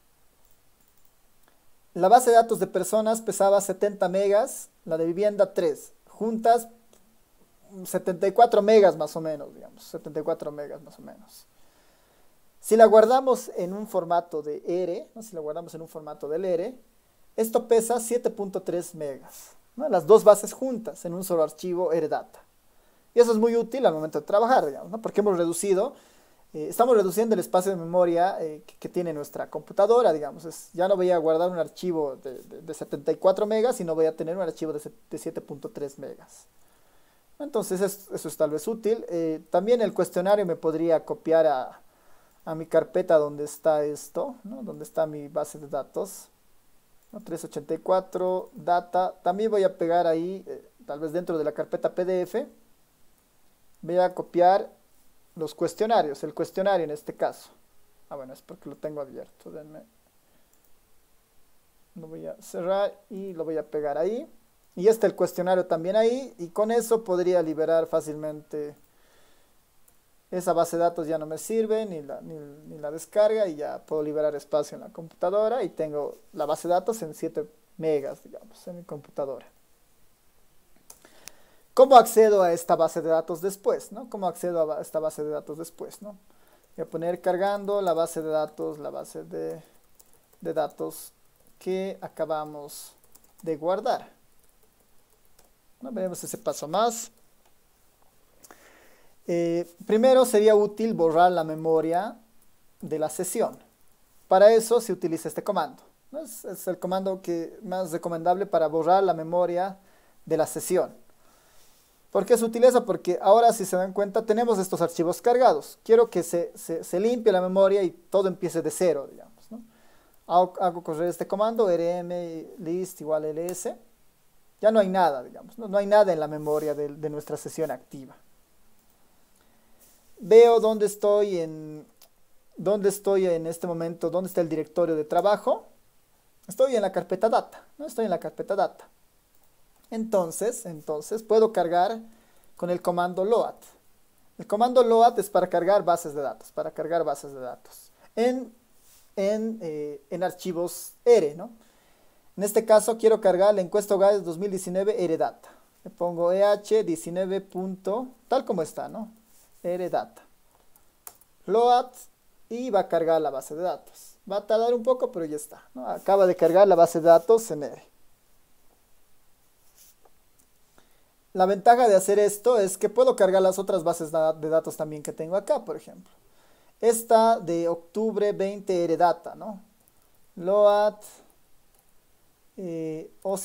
la base de datos de personas pesaba setenta megas, la de vivienda tres, juntas setenta y cuatro megas más o menos, digamos, setenta y cuatro megas más o menos. Si la guardamos en un formato de R, ¿no? Si la guardamos en un formato del R, esto pesa siete punto tres megas, ¿no? Las dos bases juntas en un solo archivo R data. Y eso es muy útil al momento de trabajar, digamos, ¿no? Porque hemos reducido, eh, estamos reduciendo el espacio de memoria eh, que, que tiene nuestra computadora, digamos. Es, ya no voy a guardar un archivo de, de, de setenta y cuatro megas, sino voy a tener un archivo de, de siete punto tres megas. Entonces es, eso es tal vez útil. Eh, también el cuestionario me podría copiar a, a mi carpeta donde está esto, ¿no? Donde está mi base de datos, ¿no? trescientos ochenta y cuatro, data. También voy a pegar ahí, eh, tal vez dentro de la carpeta P D F, voy a copiar los cuestionarios, el cuestionario en este caso. Ah, bueno, es porque lo tengo abierto. Denme. Lo voy a cerrar y lo voy a pegar ahí. Y está el cuestionario también ahí. Y con eso podría liberar fácilmente. Esa base de datos ya no me sirve, ni la, ni, ni la descarga. Y ya puedo liberar espacio en la computadora. Y tengo la base de datos en siete megas, digamos, en mi computadora. ¿Cómo accedo a esta base de datos después? ¿No? ¿Cómo accedo a esta base de datos después? ¿No? Voy a poner cargando la base de datos, la base de, de datos que acabamos de guardar. ¿No? Veremos ese paso más. Eh, primero sería útil borrar la memoria de la sesión. Para eso se utiliza este comando. ¿No? Es, es el comando que más recomendable para borrar la memoria de la sesión. ¿Por qué se utiliza? Porque ahora, si se dan cuenta, tenemos estos archivos cargados. Quiero que se, se, se limpie la memoria y todo empiece de cero, digamos, ¿no? Hago, hago correr este comando, rm list igual ls. Ya no hay nada, digamos, ¿no? No hay nada en la memoria de, de nuestra sesión activa. Veo dónde estoy en, dónde estoy en este momento, dónde está el directorio de trabajo. Estoy en la carpeta data, ¿no? Estoy en la carpeta data. Entonces, entonces puedo cargar con el comando load. El comando load es para cargar bases de datos, para cargar bases de datos en, en, eh, en archivos R, ¿no? En este caso quiero cargar la encuesta hogares dos mil diecinueve rdata. Le pongo eh diecinueve. Tal como está, ¿no? Rdata. Load y va a cargar la base de datos. Va a tardar un poco, pero ya está, ¿no? Acaba de cargar la base de datos en R. La ventaja de hacer esto es que puedo cargar las otras bases de datos también que tengo acá, por ejemplo. Esta de octubre veinte rdata, ¿no? Load eh, oct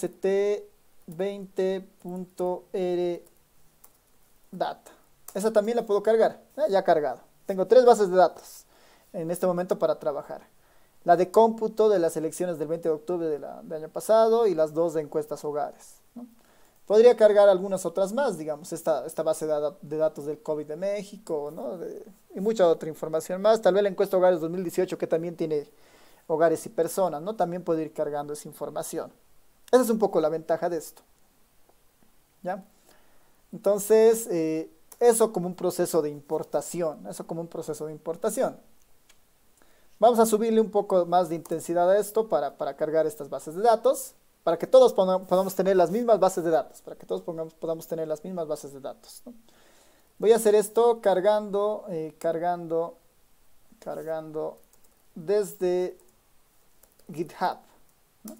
veinte.rdata. Esa también la puedo cargar, ¿eh? Ya cargado. Tengo tres bases de datos en este momento para trabajar. La de cómputo de las elecciones del veinte de octubre del año pasado y las dos de encuestas hogares, ¿no? Podría cargar algunas otras más, digamos, esta, esta base de, de datos del COVID de México, ¿no? De, y mucha otra información más. Tal vez la encuesta hogares dos mil dieciocho, que también tiene hogares y personas, ¿no? También puedo ir cargando esa información. Esa es un poco la ventaja de esto, ¿ya? Entonces, eh, eso como un proceso de importación, eso como un proceso de importación. Vamos a subirle un poco más de intensidad a esto para, para cargar estas bases de datos. Para que todos podamos tener las mismas bases de datos, para que todos pongamos, podamos tener las mismas bases de datos, ¿no? Voy a hacer esto cargando, eh, cargando, cargando desde GitHub, ¿no?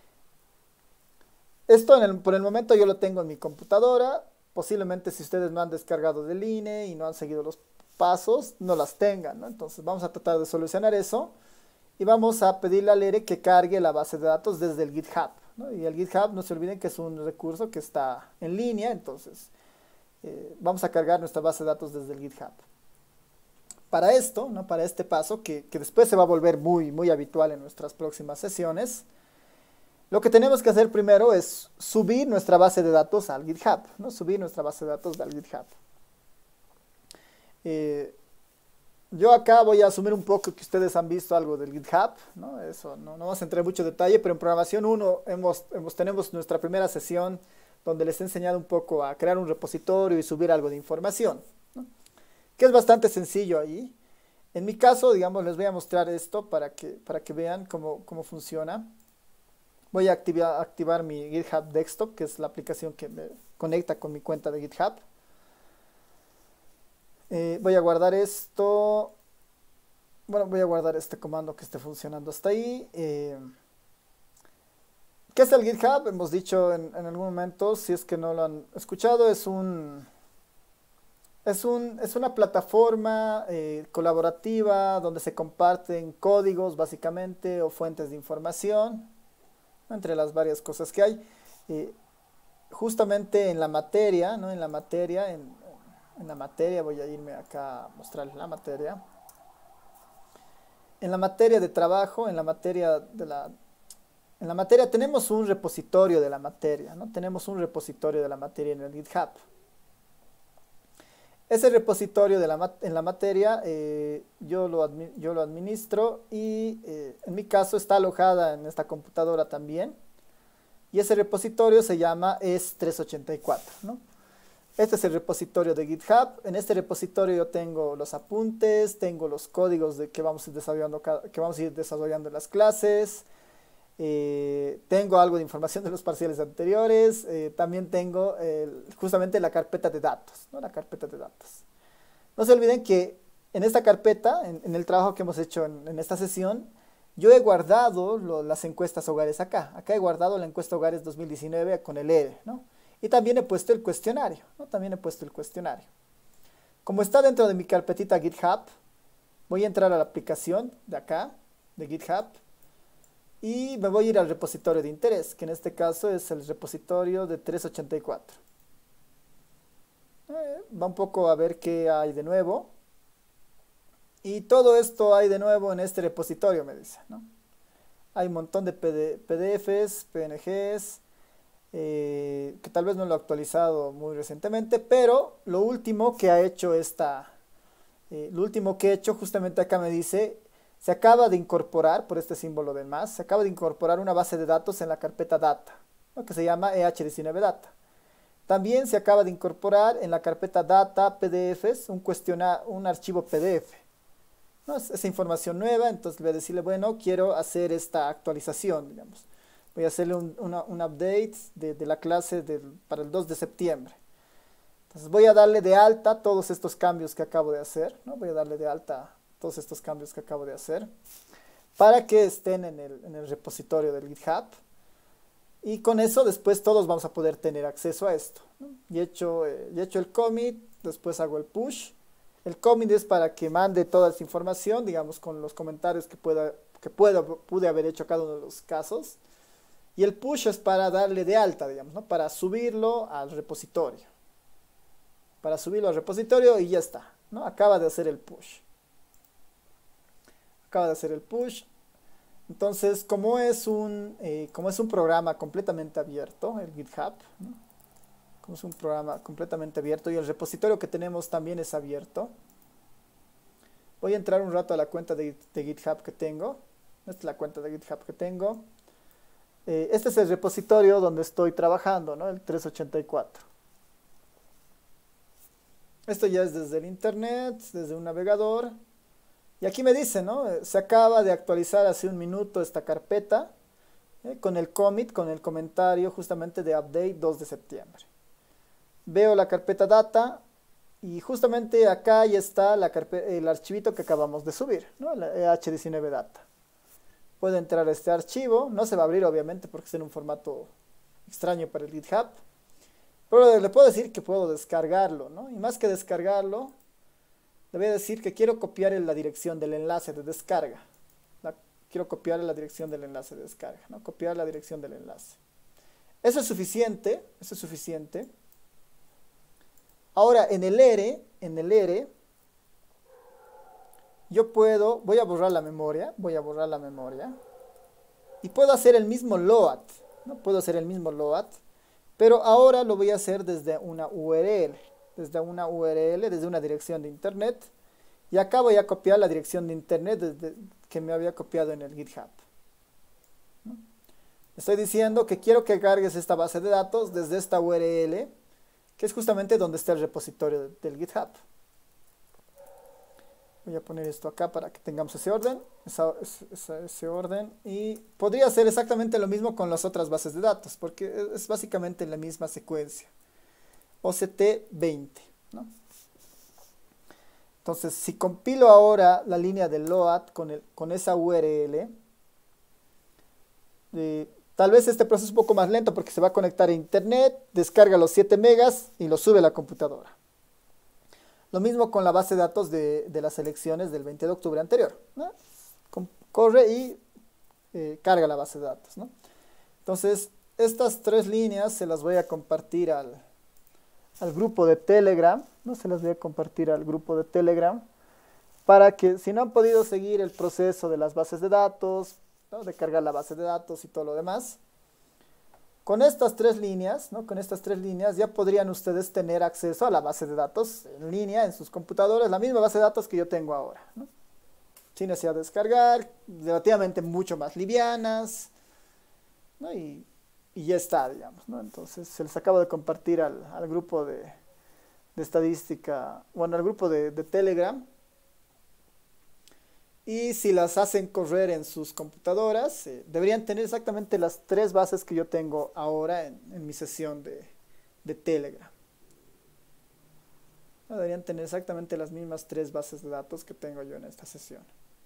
Esto en el, por el momento yo lo tengo en mi computadora. Posiblemente si ustedes no han descargado del I N E y no han seguido los pasos, no las tengan, ¿no? Entonces vamos a tratar de solucionar eso y vamos a pedirle al R que cargue la base de datos desde el GitHub, ¿no? Y el GitHub, no se olviden que es un recurso que está en línea, entonces eh, vamos a cargar nuestra base de datos desde el GitHub. Para esto, ¿no? Para este paso, que, que después se va a volver muy, muy habitual en nuestras próximas sesiones, lo que tenemos que hacer primero es subir nuestra base de datos al GitHub, ¿no? Subir nuestra base de datos al GitHub. Eh, Yo acá voy a asumir un poco que ustedes han visto algo del GitHub, ¿no? Eso, no, no vamos a entrar en mucho detalle, pero en programación uno hemos, hemos, tenemos nuestra primera sesión donde les he enseñado un poco a crear un repositorio y subir algo de información, ¿no? Que es bastante sencillo ahí. En mi caso, digamos, les voy a mostrar esto para que, para que vean cómo, cómo funciona. Voy a activar, activar mi GitHub Desktop, que es la aplicación que me conecta con mi cuenta de GitHub. Eh, voy a guardar esto. Bueno, voy a guardar este comando que esté funcionando hasta ahí. Eh, ¿Qué es el GitHub? Hemos dicho en, en algún momento, si es que no lo han escuchado, es un es un es una plataforma eh, colaborativa donde se comparten códigos básicamente o fuentes de información, entre las varias cosas que hay. Eh, justamente en la materia, ¿no? En la materia, en, en la materia, voy a irme acá a mostrarles la materia. En la materia de trabajo, en la materia de la, en la materia tenemos un repositorio de la materia, ¿no? Tenemos un repositorio de la materia en el GitHub. Ese repositorio de la, en la materia eh, yo, lo yo lo administro y eh, en mi caso está alojada en esta computadora también. Y ese repositorio se llama E S trescientos ochenta y cuatro, ¿no? Este es el repositorio de GitHub. En este repositorio yo tengo los apuntes, tengo los códigos de que, vamos a ir desarrollando, que vamos a ir desarrollando en las clases. Eh, tengo algo de información de los parciales anteriores. Eh, también tengo eh, justamente la carpeta de datos, ¿no? La carpeta de datos. No se olviden que en esta carpeta, en, en el trabajo que hemos hecho en, en esta sesión, yo he guardado lo, las encuestas hogares acá. Acá he guardado la encuesta hogares dos mil diecinueve con el E R E, ¿no? Y también he puesto el cuestionario, ¿no? También he puesto el cuestionario. Como está dentro de mi carpetita GitHub, voy a entrar a la aplicación de acá, de GitHub, y me voy a ir al repositorio de interés, que en este caso es el repositorio de trescientos ochenta y cuatro. Eh, va un poco a ver qué hay de nuevo. Y todo esto hay de nuevo en este repositorio, me dice, ¿no? Hay un montón de P D Fs, P N Gs, eh, que tal vez no lo he actualizado muy recientemente, pero lo último que ha hecho esta, eh, lo último que he hecho justamente acá me dice, se acaba de incorporar, por este símbolo del más, se acaba de incorporar una base de datos en la carpeta data, ¿no? Que se llama E H diecinueve data. También se acaba de incorporar en la carpeta data P D Fs un, un archivo P D F. ¿No? Es esa información nueva, entonces voy a decirle, bueno, quiero hacer esta actualización, digamos. Voy a hacerle un, una, un update de, de la clase del, para el dos de septiembre. Entonces voy a darle de alta todos estos cambios que acabo de hacer, ¿no? Voy a darle de alta todos estos cambios que acabo de hacer para que estén en el, en el repositorio del GitHub. Y con eso después todos vamos a poder tener acceso a esto, ¿no? Y he hecho, eh, y he hecho el commit, después hago el push. El commit es para que mande toda esa información, digamos, con los comentarios que pueda, que pueda, pude haber hecho cada uno de los casos. Y el push es para darle de alta, digamos, ¿no? Para subirlo al repositorio. Para subirlo al repositorio y ya está, ¿no? Acaba de hacer el push. Acaba de hacer el push. Entonces, como es un, eh, como es un programa completamente abierto, el GitHub, ¿no? Como es un programa completamente abierto y el repositorio que tenemos también es abierto. Voy a entrar un rato a la cuenta de, de GitHub que tengo. Esta es la cuenta de GitHub que tengo. Eh, este es el repositorio donde estoy trabajando, ¿no? El trescientos ochenta y cuatro. Esto ya es desde el internet, desde un navegador. Y aquí me dice, ¿no? Se acaba de actualizar hace un minuto esta carpeta eh, con el commit, con el comentario justamente de update dos de septiembre. Veo la carpeta data y justamente acá ya está la el archivito que acabamos de subir, ¿no? La E H diecinueve data. Puedo entrar a este archivo, no se va a abrir obviamente porque está en un formato extraño para el GitHub, pero le puedo decir que puedo descargarlo, ¿no? Y más que descargarlo, le voy a decir que quiero copiar la dirección del enlace de descarga. La, quiero copiar la dirección del enlace de descarga, ¿no? Copiar la dirección del enlace. Eso es suficiente, eso es suficiente. Ahora, en el E R E, en el E R E, yo puedo, voy a borrar la memoria, voy a borrar la memoria, y puedo hacer el mismo load, ¿no? Puedo hacer el mismo load, pero ahora lo voy a hacer desde una U R L, desde una U R L, desde una dirección de internet, y acá voy a copiar la dirección de internet desde, que me había copiado en el GitHub, ¿no? Estoy diciendo que quiero que cargues esta base de datos desde esta U R L, que es justamente donde está el repositorio del GitHub. Voy a poner esto acá para que tengamos ese orden, esa, esa, ese orden, y podría hacer exactamente lo mismo con las otras bases de datos, porque es básicamente la misma secuencia, O C T veinte, ¿no? Entonces, si compilo ahora la línea de load con, el, con esa U R L, eh, tal vez este proceso es un poco más lento porque se va a conectar a internet, descarga los siete megas y lo sube a la computadora. Lo mismo con la base de datos de, de las elecciones del veinte de octubre anterior, ¿no? Corre y eh, carga la base de datos, ¿no? Entonces, estas tres líneas se las voy a compartir al, al grupo de Telegram, ¿no? Se las voy a compartir al grupo de Telegram para que si no han podido seguir el proceso de las bases de datos, ¿no? De cargar la base de datos y todo lo demás, Con estas tres líneas, ¿no? Con estas tres líneas ya podrían ustedes tener acceso a la base de datos en línea en sus computadores, la misma base de datos que yo tengo ahora, ¿no? Sin necesidad de descargar, relativamente mucho más livianas, ¿no? Y, y ya está, digamos, ¿no? Entonces se les acabo de compartir al, al grupo de, de estadística, bueno, al grupo de, de Telegram. Y si las hacen correr en sus computadoras, eh, deberían tener exactamente las tres bases que yo tengo ahora en, en mi sesión de, de Telegram. No, deberían tener exactamente las mismas tres bases de datos que tengo yo en esta sesión.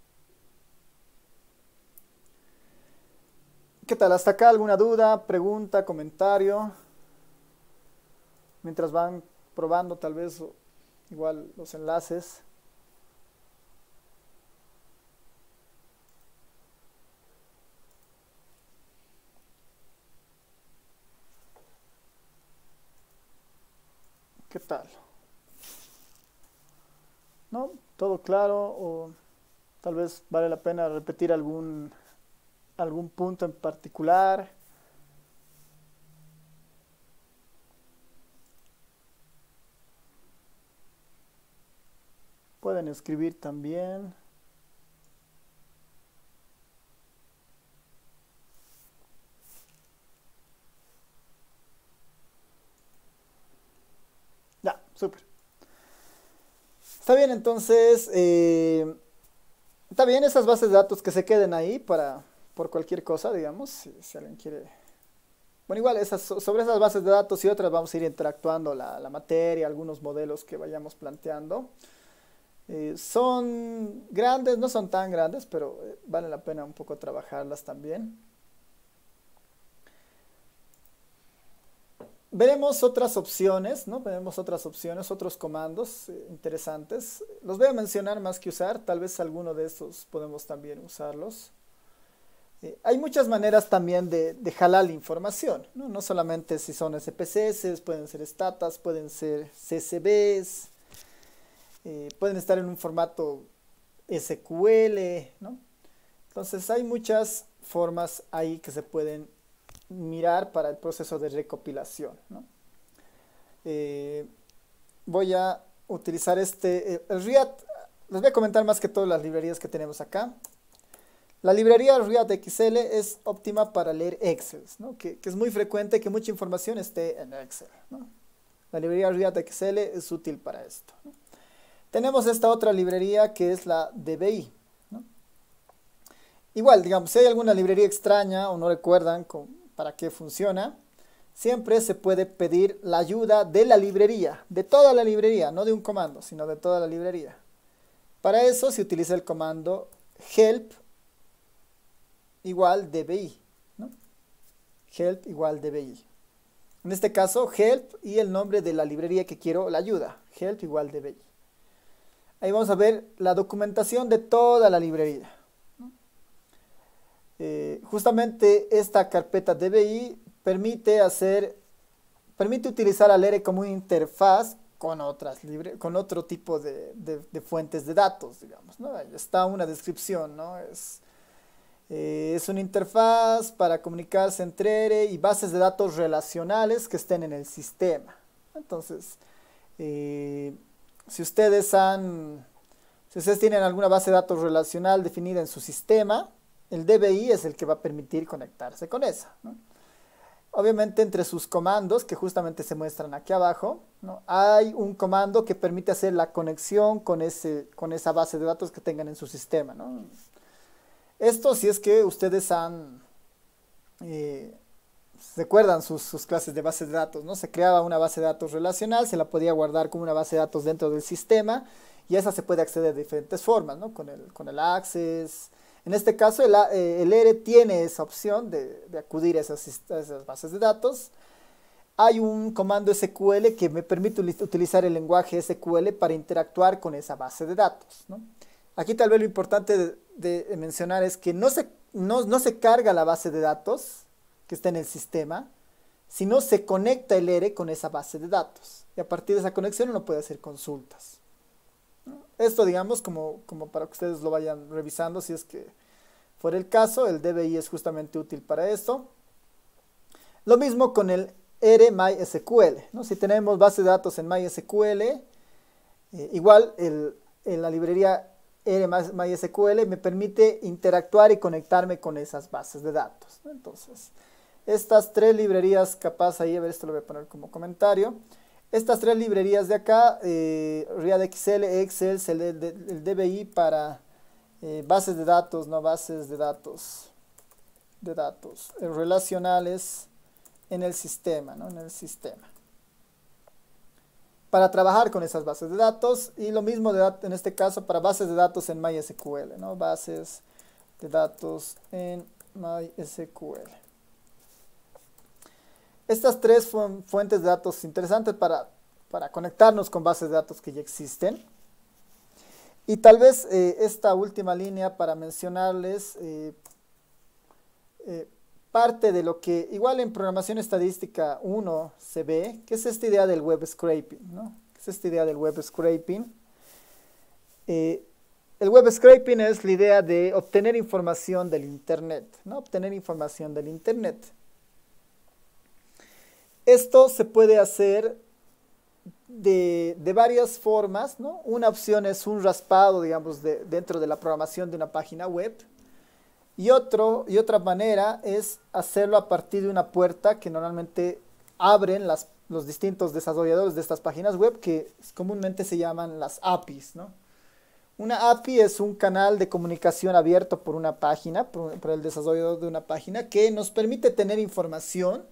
¿Qué tal? ¿Hasta acá alguna duda, pregunta, comentario? Mientras van probando tal vez igual los enlaces. ¿Qué tal? ¿No? ¿Todo claro? O tal vez vale la pena repetir algún, algún punto en particular. Pueden escribir también. Ya, súper. Está bien, entonces, eh, está bien esas bases de datos que se queden ahí para, por cualquier cosa, digamos, si, si alguien quiere. Bueno, igual, esas, sobre esas bases de datos y otras vamos a ir interactuando la, la materia, algunos modelos que vayamos planteando. Eh, son grandes, no son tan grandes, pero eh, vale la pena un poco trabajarlas también. Veremos otras opciones, ¿no? Veremos otras opciones, otros comandos eh, interesantes. Los voy a mencionar más que usar, tal vez alguno de estos podemos también usarlos. Eh, hay muchas maneras también de, de jalar la información, ¿no? No solamente si son S P C S, pueden ser statas, pueden ser C S Vs, eh, pueden estar en un formato S Q L, ¿no? Entonces hay muchas formas ahí que se pueden mirar para el proceso de recopilación, ¿no? Eh, voy a utilizar este, eh, el Riat, les voy a comentar más que todo las librerías que tenemos acá. La librería RiatXL es óptima para leer Excel, ¿no? que, que es muy frecuente que mucha información esté en Excel, ¿no? La librería RiatXL es útil para esto, ¿no? Tenemos esta otra librería que es la D B I, ¿no? Igual, digamos, si hay alguna librería extraña o no recuerdan con, para qué funciona, siempre se puede pedir la ayuda de la librería, de toda la librería, no de un comando, sino de toda la librería. Para eso se utiliza el comando help igual dbi, ¿no? Help igual dbi. En este caso, help y el nombre de la librería que quiero la ayuda, help igual dbi. Ahí vamos a ver la documentación de toda la librería. Eh, justamente esta carpeta dbi permite hacer, permite utilizar al E R E como una interfaz con otras libre, con otro tipo de, de, de fuentes de datos, digamos, ¿no? Ahí está una descripción, ¿no? Es, eh, es una interfaz para comunicarse entre E R E y bases de datos relacionales que estén en el sistema. Entonces, eh, si ustedes han, si ustedes tienen alguna base de datos relacional definida en su sistema, el D B I es el que va a permitir conectarse con esa, ¿no? Obviamente entre sus comandos, que justamente se muestran aquí abajo, ¿no? Hay un comando que permite hacer la conexión con, ese, con esa base de datos que tengan en su sistema, ¿no? Esto si es que ustedes han, eh, recuerdan sus, sus clases de bases de datos, ¿no? Se creaba una base de datos relacional, se la podía guardar como una base de datos dentro del sistema y a esa se puede acceder de diferentes formas, ¿no? Con el, con el access. En este caso, el, eh, el E R E tiene esa opción de, de acudir a esas, a esas bases de datos. Hay un comando S Q L que me permite utilizar el lenguaje S Q L para interactuar con esa base de datos, ¿no? Aquí tal vez lo importante de, de mencionar es que no se, no, no se carga la base de datos que está en el sistema, sino se conecta el E R E con esa base de datos. Y a partir de esa conexión uno puede hacer consultas. Esto, digamos, como, como para que ustedes lo vayan revisando, si es que fuera el caso, el D B I es justamente útil para esto. Lo mismo con el R MySQL, ¿no? Si tenemos base de datos en MySQL, eh, igual el, en la librería R MySQL me permite interactuar y conectarme con esas bases de datos, ¿no? Entonces, estas tres librerías, capaz ahí, a ver, esto lo voy a poner como comentario. Estas tres librerías de acá, eh, ReadXL, Excel, el, el, el D B I para eh, bases de datos, no bases de datos, de datos eh, relacionales en el sistema, ¿no? En el sistema. Para trabajar con esas bases de datos, y lo mismo de, en este caso para bases de datos en MySQL, ¿no? Bases de datos en MySQL. Estas tres fu fuentes de datos interesantes para, para conectarnos con bases de datos que ya existen. Y tal vez eh, esta última línea para mencionarles eh, eh, parte de lo que igual en programación estadística uno se ve, que es esta idea del web scraping, ¿no? ¿Qué es esta idea del web scraping? Eh, el web scraping es la idea de obtener información del Internet, ¿no? Obtener información del Internet. Esto se puede hacer de, de varias formas, ¿no? Una opción es un raspado, digamos, de, dentro de la programación de una página web. Y, otro, y otra manera es hacerlo a partir de una puerta que normalmente abren las, los distintos desarrolladores de estas páginas web, que comúnmente se llaman las A P Is, ¿no? Una A P I es un canal de comunicación abierto por una página, por, por el desarrollador de una página, que nos permite tener información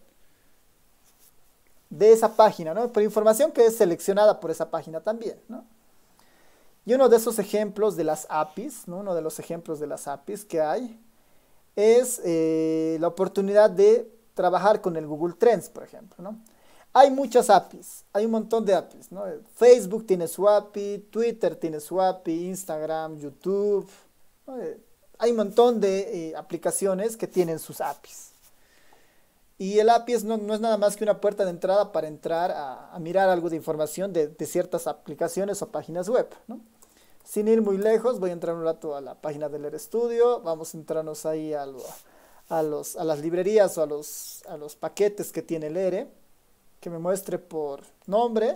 de esa página, ¿no? Pero información que es seleccionada por esa página también, ¿no? Y uno de esos ejemplos de las A P Is, ¿no? Uno de los ejemplos de las A P Is que hay es eh, la oportunidad de trabajar con el Google Trends, por ejemplo, ¿no? Hay muchas A P Is, hay un montón de A P Is, ¿no? Facebook tiene su A P I, Twitter tiene su A P I, Instagram, YouTube, ¿no? Hay un montón de eh, aplicaciones que tienen sus A P Is. Y el A P I es, no, no es nada más que una puerta de entrada para entrar a, a mirar algo de información de, de ciertas aplicaciones o páginas web, ¿no? Sin ir muy lejos, voy a entrar un rato a la página del RStudio, vamos a entrarnos ahí a, lo, a, los, a las librerías o a los, a los paquetes que tiene el R, que me muestre por nombre.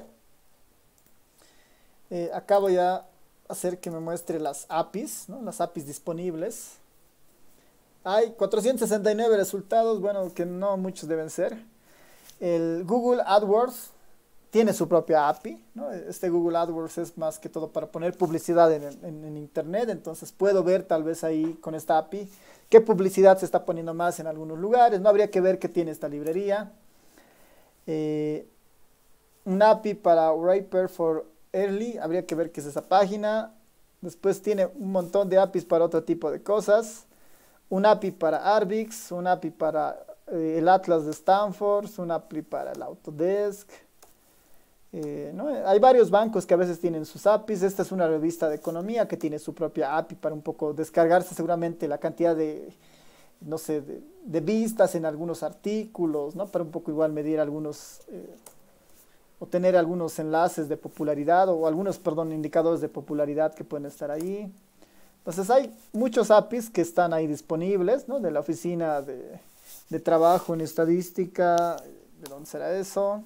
Eh, acá voy a hacer que me muestre las A P Is, ¿no? Las A P Is disponibles. Hay cuatrocientos sesenta y nueve resultados, bueno, que no muchos deben ser. El Google AdWords tiene su propia A P I, ¿no? Este Google AdWords es más que todo para poner publicidad en, en, en Internet, entonces puedo ver tal vez ahí con esta A P I qué publicidad se está poniendo más en algunos lugares, no habría que ver qué tiene esta librería. Eh, una A P I para Wrapper for Early, habría que ver qué es esa página. Después tiene un montón de A P Is para otro tipo de cosas. Una A P I para Arbix, una A P I para eh, el Atlas de Stanford, una A P I para el Autodesk. Eh, ¿no? Hay varios bancos que a veces tienen sus A P Is. Esta es una revista de economía que tiene su propia A P I para un poco descargarse seguramente la cantidad de, no sé, de, de vistas en algunos artículos, ¿no? Para un poco igual medir algunos, eh, o tener algunos enlaces de popularidad o algunos, perdón, indicadores de popularidad que pueden estar ahí. Entonces hay muchos A P Is que están ahí disponibles, ¿no? De la oficina de, de trabajo en estadística, ¿de dónde será eso?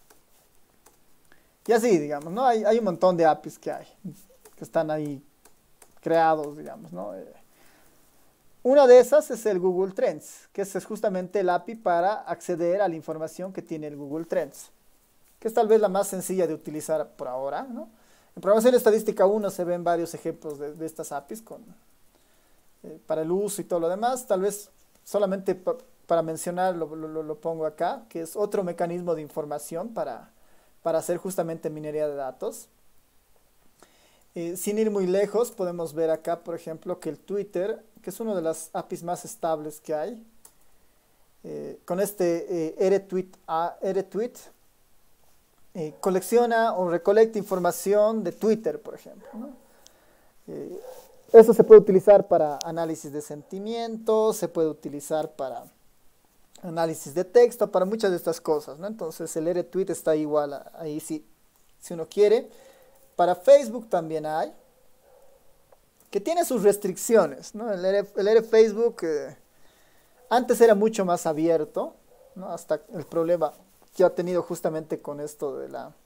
Y así, digamos, ¿no? Hay, hay un montón de A P Is que hay, que están ahí creados, digamos, ¿no? Eh, una de esas es el Google Trends, que es justamente el A P I para acceder a la información que tiene el Google Trends, que es tal vez la más sencilla de utilizar por ahora, ¿no? En programación estadística uno se ven varios ejemplos de, de estas A P Is con, eh, para el uso y todo lo demás. Tal vez solamente pa, para mencionar lo, lo, lo pongo acá, que es otro mecanismo de información para, para hacer justamente minería de datos. Eh, sin ir muy lejos, podemos ver acá, por ejemplo, que el Twitter, que es una de las A P Is más estables que hay, eh, con este eh, retweet, a, retweet Eh, colecciona o recolecta información de Twitter, por ejemplo, ¿no? Eh, eso se puede utilizar para análisis de sentimientos, se puede utilizar para análisis de texto, para muchas de estas cosas, ¿no? Entonces el retweet está igual a, ahí si, si uno quiere. Para Facebook también hay, que tiene sus restricciones, ¿no? El R, el R Facebook eh, antes era mucho más abierto. ¿no? Hasta el problema que ha tenido justamente con esto de la,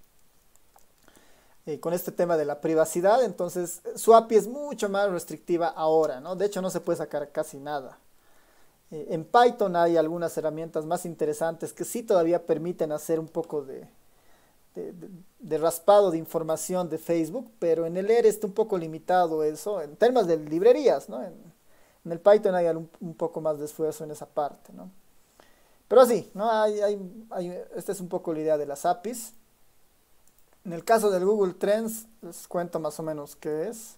eh, con este tema de la privacidad. Entonces, su A P I es mucho más restrictiva ahora, ¿no? De hecho, no se puede sacar casi nada. Eh, en Python hay algunas herramientas más interesantes que sí todavía permiten hacer un poco de, de, de, de raspado de información de Facebook, pero en el R está un poco limitado eso, en temas de librerías, ¿no? En, en el Python hay un, un poco más de esfuerzo en esa parte, ¿no? Pero sí, ¿no? Hay, hay, hay, esta es un poco la idea de las A P Is. En el caso del Google Trends, les cuento más o menos qué es.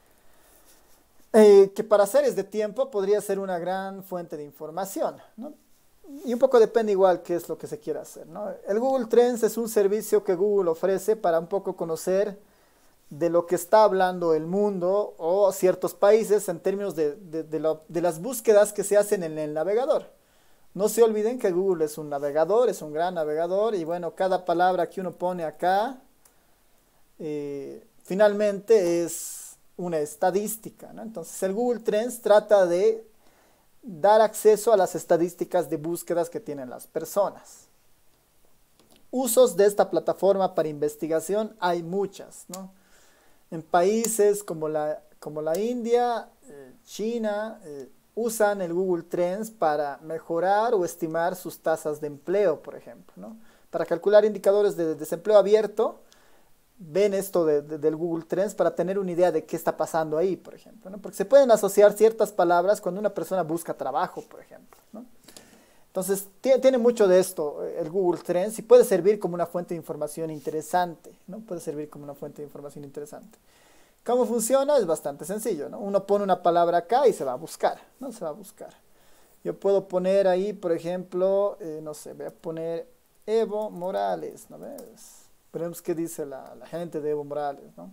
Eh, que para series de tiempo podría ser una gran fuente de información, ¿no? Y un poco depende igual qué es lo que se quiera hacer, ¿no? El Google Trends es un servicio que Google ofrece para un poco conocer de lo que está hablando el mundo o ciertos países en términos de, de, de, lo, de las búsquedas que se hacen en el navegador. No se olviden que Google es un navegador, es un gran navegador, y bueno, cada palabra que uno pone acá, eh, finalmente es una estadística, ¿no? Entonces el Google Trends trata de dar acceso a las estadísticas de búsquedas que tienen las personas. Usos de esta plataforma para investigación hay muchas, ¿no? En países como la, como la India, eh, China, eh, usan el Google Trends para mejorar o estimar sus tasas de empleo, por ejemplo, ¿no? Para calcular indicadores de desempleo abierto, ven esto de, de, del Google Trends para tener una idea de qué está pasando ahí, por ejemplo, ¿no? Porque se pueden asociar ciertas palabras cuando una persona busca trabajo, por ejemplo, ¿no? Entonces, tiene mucho de esto el Google Trends y puede servir como una fuente de información interesante, ¿no? Puede servir como una fuente de información interesante. ¿Cómo funciona? Es bastante sencillo, ¿no? Uno pone una palabra acá y se va a buscar, ¿no? Se va a buscar. Yo puedo poner ahí, por ejemplo, eh, no sé, voy a poner Evo Morales, ¿no ves? Veremos qué dice la, la gente de Evo Morales, ¿no?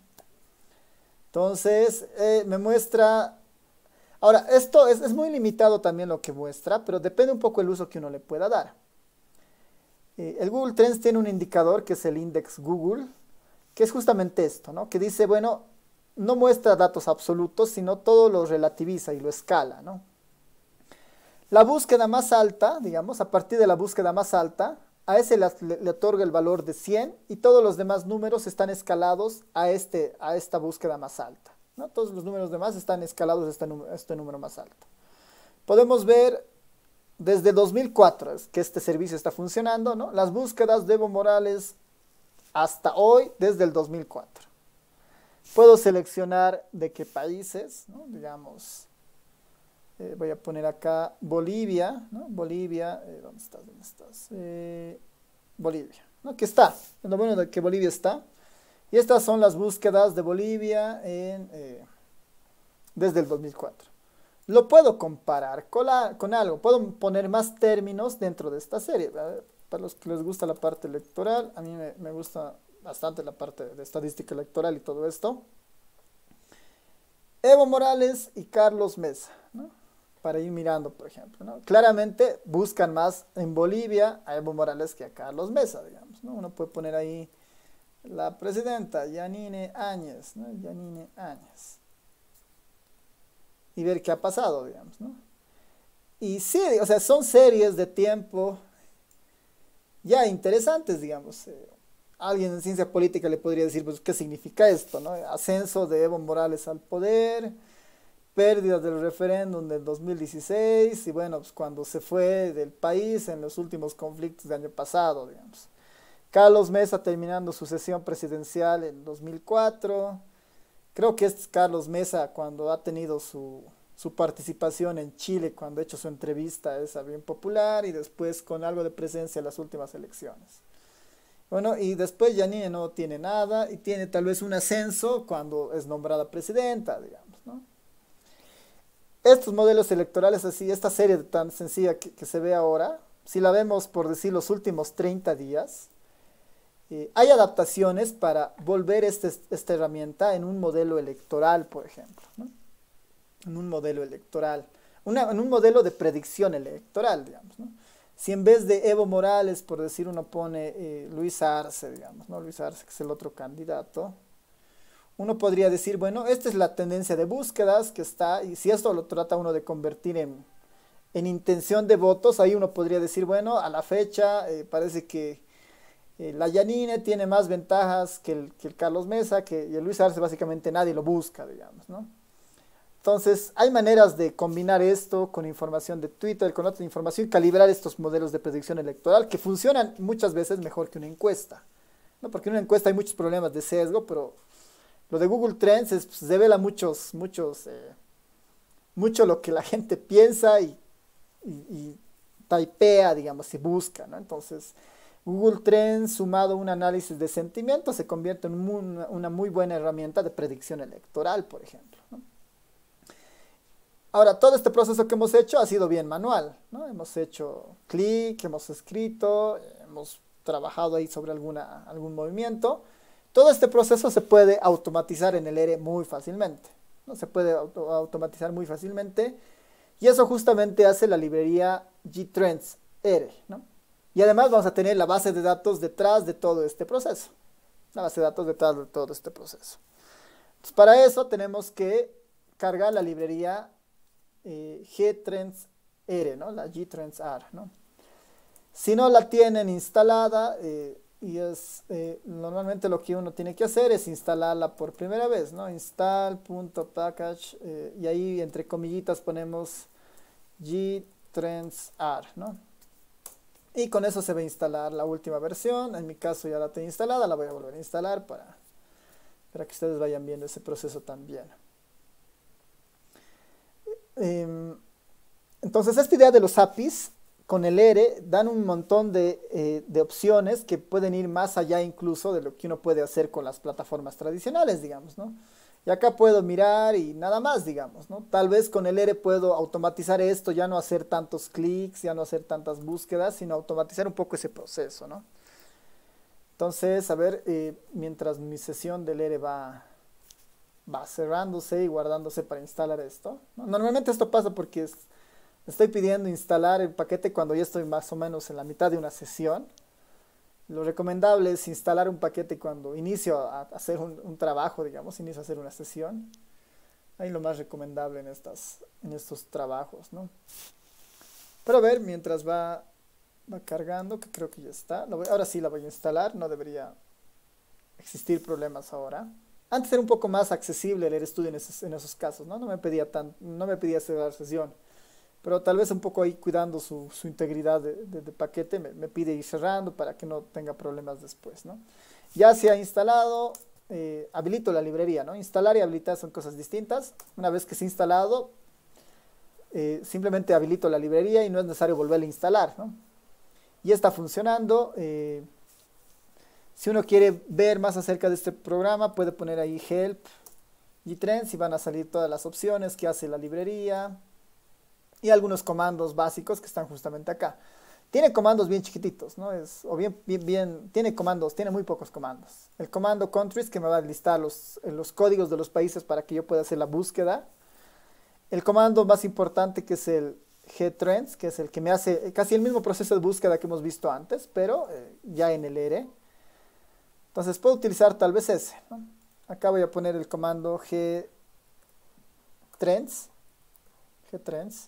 Entonces, eh, me muestra... Ahora, esto es, es muy limitado también lo que muestra, pero depende un poco del uso que uno le pueda dar. Eh, el Google Trends tiene un indicador que es el index Google, que es justamente esto, ¿no? Que dice, bueno, no muestra datos absolutos, sino todo lo relativiza y lo escala, ¿no? La búsqueda más alta, digamos, a partir de la búsqueda más alta, a ese le, le otorga el valor de cien y todos los demás números están escalados a, este, a esta búsqueda más alta, ¿no? Todos los números demás están escalados a este, a este número más alto. Podemos ver desde dos mil cuatro que este servicio está funcionando, ¿no? Las búsquedas de Evo Morales hasta hoy, desde el dos mil cuatro. Puedo seleccionar de qué países, ¿no? Digamos, eh, voy a poner acá Bolivia, ¿no? Bolivia, eh, ¿dónde estás? ¿Dónde estás? Eh, Bolivia, ¿no? Que está, es lo bueno de que Bolivia está. Y estas son las búsquedas de Bolivia en, eh, desde el dos mil cuatro. Lo puedo comparar con, la, con algo, puedo poner más términos dentro de esta serie. Para los que les gusta la parte electoral, a mí me, me gusta bastante la parte de estadística electoral y todo esto. Evo Morales y Carlos Mesa, ¿no? Para ir mirando, por ejemplo, ¿no? Claramente buscan más en Bolivia a Evo Morales que a Carlos Mesa, digamos, ¿no? Uno puede poner ahí la presidenta Yanine Áñez, ¿no? Yanine Áñez. Y ver qué ha pasado, digamos, ¿no? Y sí, o sea, son series de tiempo ya interesantes, digamos. Eh, alguien en ciencia política le podría decir, pues, ¿qué significa esto, no? Ascenso de Evo Morales al poder, pérdida del referéndum del dos mil dieciséis, y bueno, pues cuando se fue del país en los últimos conflictos del año pasado, digamos. Carlos Mesa terminando su sesión presidencial en dos mil cuatro. Creo que es Carlos Mesa cuando ha tenido su, su participación en Chile, cuando ha hecho su entrevista, esa bien popular, y después con algo de presencia en las últimas elecciones. Bueno, y después Yanine no tiene nada, y tiene tal vez un ascenso cuando es nombrada presidenta, digamos, ¿no? Estos modelos electorales así, esta serie tan sencilla que, que se ve ahora, si la vemos por decir los últimos treinta días, Eh, hay adaptaciones para volver este, esta herramienta en un modelo electoral, por ejemplo, ¿no? En un modelo electoral, una, en un modelo de predicción electoral, digamos, ¿no? Si en vez de Evo Morales, por decir, uno pone eh, Luis Arce, digamos, ¿no? Luis Arce, que es el otro candidato, uno podría decir, bueno, esta es la tendencia de búsquedas que está, y si esto lo trata uno de convertir en, en intención de votos, ahí uno podría decir, bueno, a la fecha eh, parece que eh, la Yanine tiene más ventajas que el, que el Carlos Mesa, que y el Luis Arce básicamente nadie lo busca, digamos, ¿no? Entonces, hay maneras de combinar esto con información de Twitter, con otra información, y calibrar estos modelos de predicción electoral que funcionan muchas veces mejor que una encuesta, ¿no? Porque en una encuesta hay muchos problemas de sesgo, pero lo de Google Trends es, pues, revela muchos, muchos, eh, mucho lo que la gente piensa y, y, y typea, digamos, y busca, ¿no? Entonces, Google Trends sumado a un análisis de sentimientos se convierte en muy, una muy buena herramienta de predicción electoral, por ejemplo, ¿no? Ahora, todo este proceso que hemos hecho ha sido bien manual, ¿no? Hemos hecho clic, hemos escrito, hemos trabajado ahí sobre alguna, algún movimiento. Todo este proceso se puede automatizar en el E R E muy fácilmente, ¿no? Se puede auto automatizar muy fácilmente y eso justamente hace la librería Gtrends E R E, ¿no? Y además vamos a tener la base de datos detrás de todo este proceso, la base de datos detrás de todo este proceso. Entonces, para eso tenemos que cargar la librería Eh, Gtrends E R E, ¿no? La Gtrends A R, ¿no? Si no la tienen instalada, eh, y es eh, normalmente lo que uno tiene que hacer es instalarla por primera vez, ¿no? Install.package, eh, y ahí entre comillitas ponemos Gtrends A R, ¿no? Y con eso se va a instalar la última versión. En mi caso ya la tengo instalada, la voy a volver a instalar para, para que ustedes vayan viendo ese proceso también. Entonces, esta idea de los A P Is con el E R E dan un montón de, eh, de opciones que pueden ir más allá incluso de lo que uno puede hacer con las plataformas tradicionales, digamos, ¿no? Y acá puedo mirar y nada más, digamos, ¿no? Tal vez con el E R E puedo automatizar esto, ya no hacer tantos clics, ya no hacer tantas búsquedas, sino automatizar un poco ese proceso, ¿no? Entonces, a ver, eh, mientras mi sesión del E R E va... va cerrándose y guardándose para instalar esto, ¿no? Normalmente esto pasa porque es, estoy pidiendo instalar el paquete cuando ya estoy más o menos en la mitad de una sesión. Lo recomendable es instalar un paquete cuando inicio a, a hacer un, un trabajo, digamos, inicio a hacer una sesión. Ahí lo más recomendable en, estas, en estos trabajos, ¿no? Pero a ver, mientras va, va cargando, que creo que ya está. Lo voy, ahora sí la voy a instalar, no debería existir problemas ahora. Antes era un poco más accesible el estudio en esos, en esos casos, ¿no? No me pedía tan, no me pedía cerrar sesión, pero tal vez un poco ahí cuidando su, su integridad de, de, de paquete, me, me pide ir cerrando para que no tenga problemas después, ¿no? Ya se ha instalado, eh, habilito la librería, ¿no? Instalar y habilitar son cosas distintas. Una vez que se ha instalado, eh, simplemente habilito la librería y no es necesario volverla a instalar, ¿no? Y está funcionando. eh, Si uno quiere ver más acerca de este programa, puede poner ahí Help Gtrends y van a salir todas las opciones que hace la librería y algunos comandos básicos que están justamente acá. Tiene comandos bien chiquititos, ¿no? Es, o bien, bien, bien, tiene comandos, tiene muy pocos comandos. El comando countries que me va a listar los, los códigos de los países para que yo pueda hacer la búsqueda. El comando más importante que es el Gtrends, que es el que me hace casi el mismo proceso de búsqueda que hemos visto antes, pero eh, ya en el E R E. Entonces puedo utilizar tal vez ese, ¿no? Acá voy a poner el comando Gtrends. Gtrends.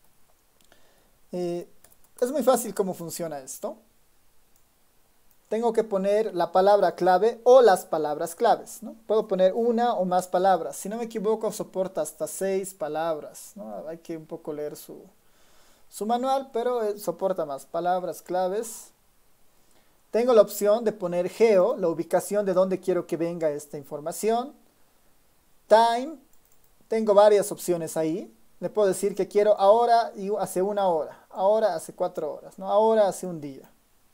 Eh, es muy fácil cómo funciona esto. Tengo que poner la palabra clave o las palabras claves, ¿no? Puedo poner una o más palabras. Si no me equivoco, soporta hasta seis palabras, ¿no? Hay que un poco leer su, su manual, pero eh, soporta más palabras claves. Tengo la opción de poner geo, la ubicación de donde quiero que venga esta información. Time, tengo varias opciones ahí. Le puedo decir que quiero ahora y hace una hora, ahora hace cuatro horas, ¿no? Ahora hace un día.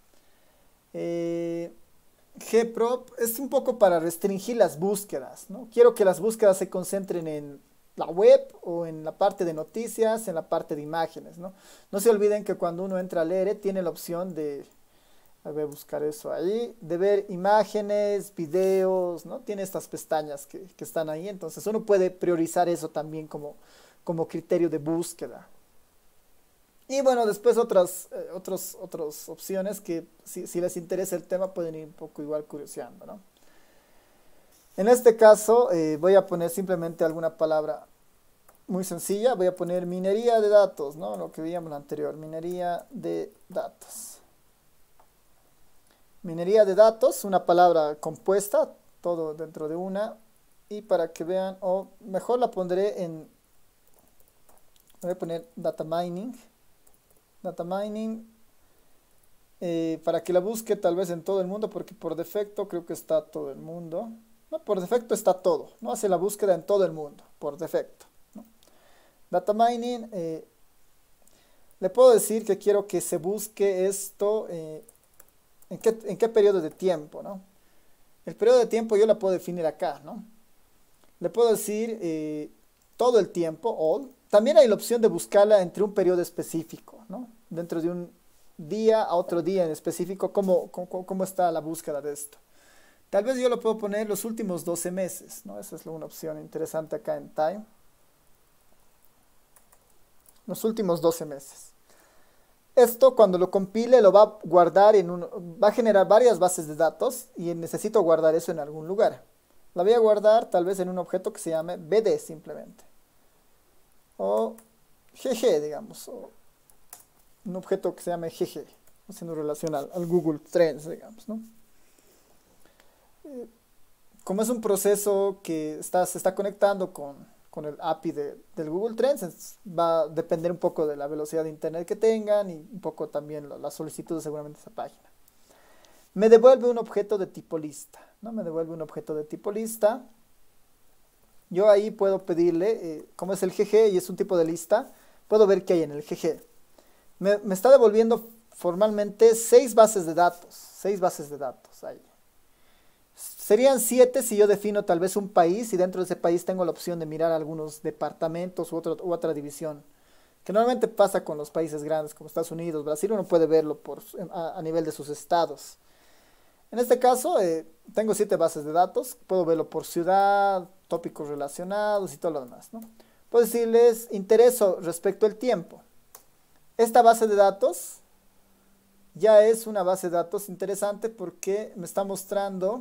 Eh, Gprop es un poco para restringir las búsquedas, ¿no? Quiero que las búsquedas se concentren en la web o en la parte de noticias, en la parte de imágenes, ¿no? No se olviden que cuando uno entra al E R E tiene la opción de... voy a buscar eso ahí, de ver imágenes, videos, ¿no? Tiene estas pestañas que, que están ahí, entonces uno puede priorizar eso también como, como criterio de búsqueda. Y bueno, después otras, eh, otros, otras opciones que si, si les interesa el tema pueden ir un poco igual curioseando, ¿no? En este caso eh, voy a poner simplemente alguna palabra muy sencilla. Voy a poner minería de datos, ¿no? Lo que veíamos la anterior, minería de datos. Minería de datos, una palabra compuesta, todo dentro de una. Y para que vean, o mejor la pondré en, voy a poner data mining. Data mining, eh, para que la busque tal vez en todo el mundo, porque por defecto creo que está todo el mundo. No, por defecto está todo, no hace la búsqueda en todo el mundo, por defecto, ¿no? Data mining, eh, le puedo decir que quiero que se busque esto, eh, en, qué, en qué periodo de tiempo, ¿no? El periodo de tiempo yo la puedo definir acá, ¿no? Le puedo decir eh, todo el tiempo, all. También hay la opción de buscarla entre un periodo específico, ¿no? Dentro de un día a otro día en específico, ¿cómo, cómo, cómo está la búsqueda de esto? Tal vez yo lo puedo poner los últimos doce meses, ¿no? Esa es una opción interesante acá en Time. Los últimos doce meses. Esto cuando lo compile lo va a guardar en un, va a generar varias bases de datos y necesito guardar eso en algún lugar. La voy a guardar tal vez en un objeto que se llame B D simplemente. O G G, digamos. O un objeto que se llame G G, haciendo relación al, al Google Trends, digamos, ¿no? Eh, como es un proceso que está, se está conectando con, con el A P I de, del Google Trends, va a depender un poco de la velocidad de internet que tengan y un poco también la, la solicitud seguramente de esa página. Me devuelve un objeto de tipo lista, ¿no? Me devuelve un objeto de tipo lista. Yo ahí puedo pedirle, eh, como es el G G y es un tipo de lista, puedo ver qué hay en el G G. Me, me está devolviendo formalmente seis bases de datos, seis bases de datos ahí. Serían siete si yo defino tal vez un país y dentro de ese país tengo la opción de mirar algunos departamentos u, otro, u otra división. Que normalmente pasa con los países grandes como Estados Unidos, Brasil, uno puede verlo por, a, a nivel de sus estados. En este caso, eh, tengo siete bases de datos, puedo verlo por ciudad, tópicos relacionados y todo lo demás, ¿no? Puedo decirles interés respecto al tiempo. Esta base de datos ya es una base de datos interesante porque me está mostrando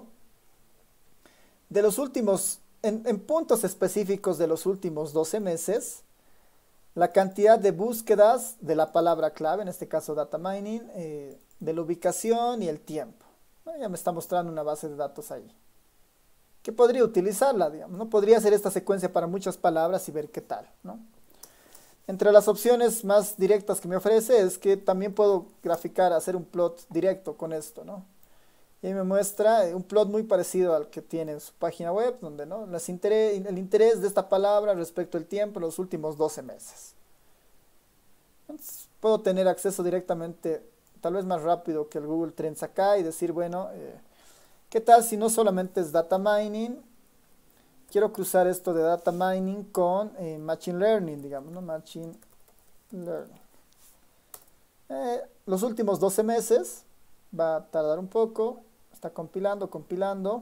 de los últimos, en, en puntos específicos de los últimos doce meses, la cantidad de búsquedas de la palabra clave, en este caso data mining, eh, de la ubicación y el tiempo. ¿No? Ya me está mostrando una base de datos ahí. Que podría utilizarla, digamos, ¿no? Podría hacer esta secuencia para muchas palabras y ver qué tal, ¿no? Entre las opciones más directas que me ofrece es que también puedo graficar, hacer un plot directo con esto, ¿no? Y ahí me muestra un plot muy parecido al que tiene en su página web, donde, ¿no? Las interés, el interés de esta palabra respecto al tiempo en los últimos doce meses. Entonces, puedo tener acceso directamente, tal vez más rápido que el Google Trends acá y decir, bueno, eh, ¿qué tal si no solamente es data mining? Quiero cruzar esto de data mining con eh, machine learning, digamos, ¿no? Machine learning. Eh, los últimos doce meses, va a tardar un poco, está compilando, compilando.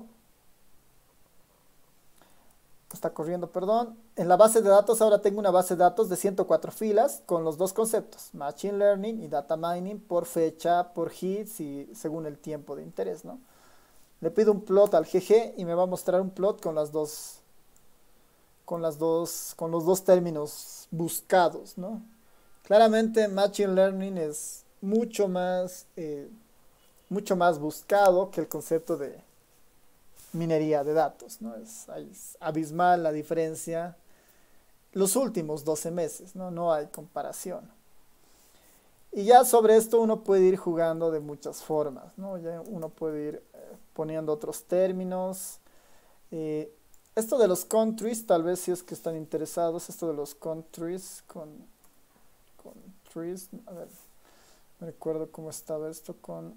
Está corriendo, perdón. En la base de datos ahora tengo una base de datos de ciento cuatro filas con los dos conceptos, machine learning y data mining por fecha, por hits y según el tiempo de interés, ¿no? Le pido un plot al G G y me va a mostrar un plot con las dos con las dos con los dos términos buscados, ¿no? Claramente Machine Learning es mucho más eh, mucho más buscado que el concepto de minería de datos, ¿no? Es, es abismal la diferencia los últimos doce meses, ¿no? No hay comparación. Y ya sobre esto uno puede ir jugando de muchas formas, ¿no? Ya uno puede ir eh, poniendo otros términos. Eh, esto de los countries, tal vez si es que están interesados, esto de los countries, con, countries, a ver, me recuerdo cómo estaba esto con,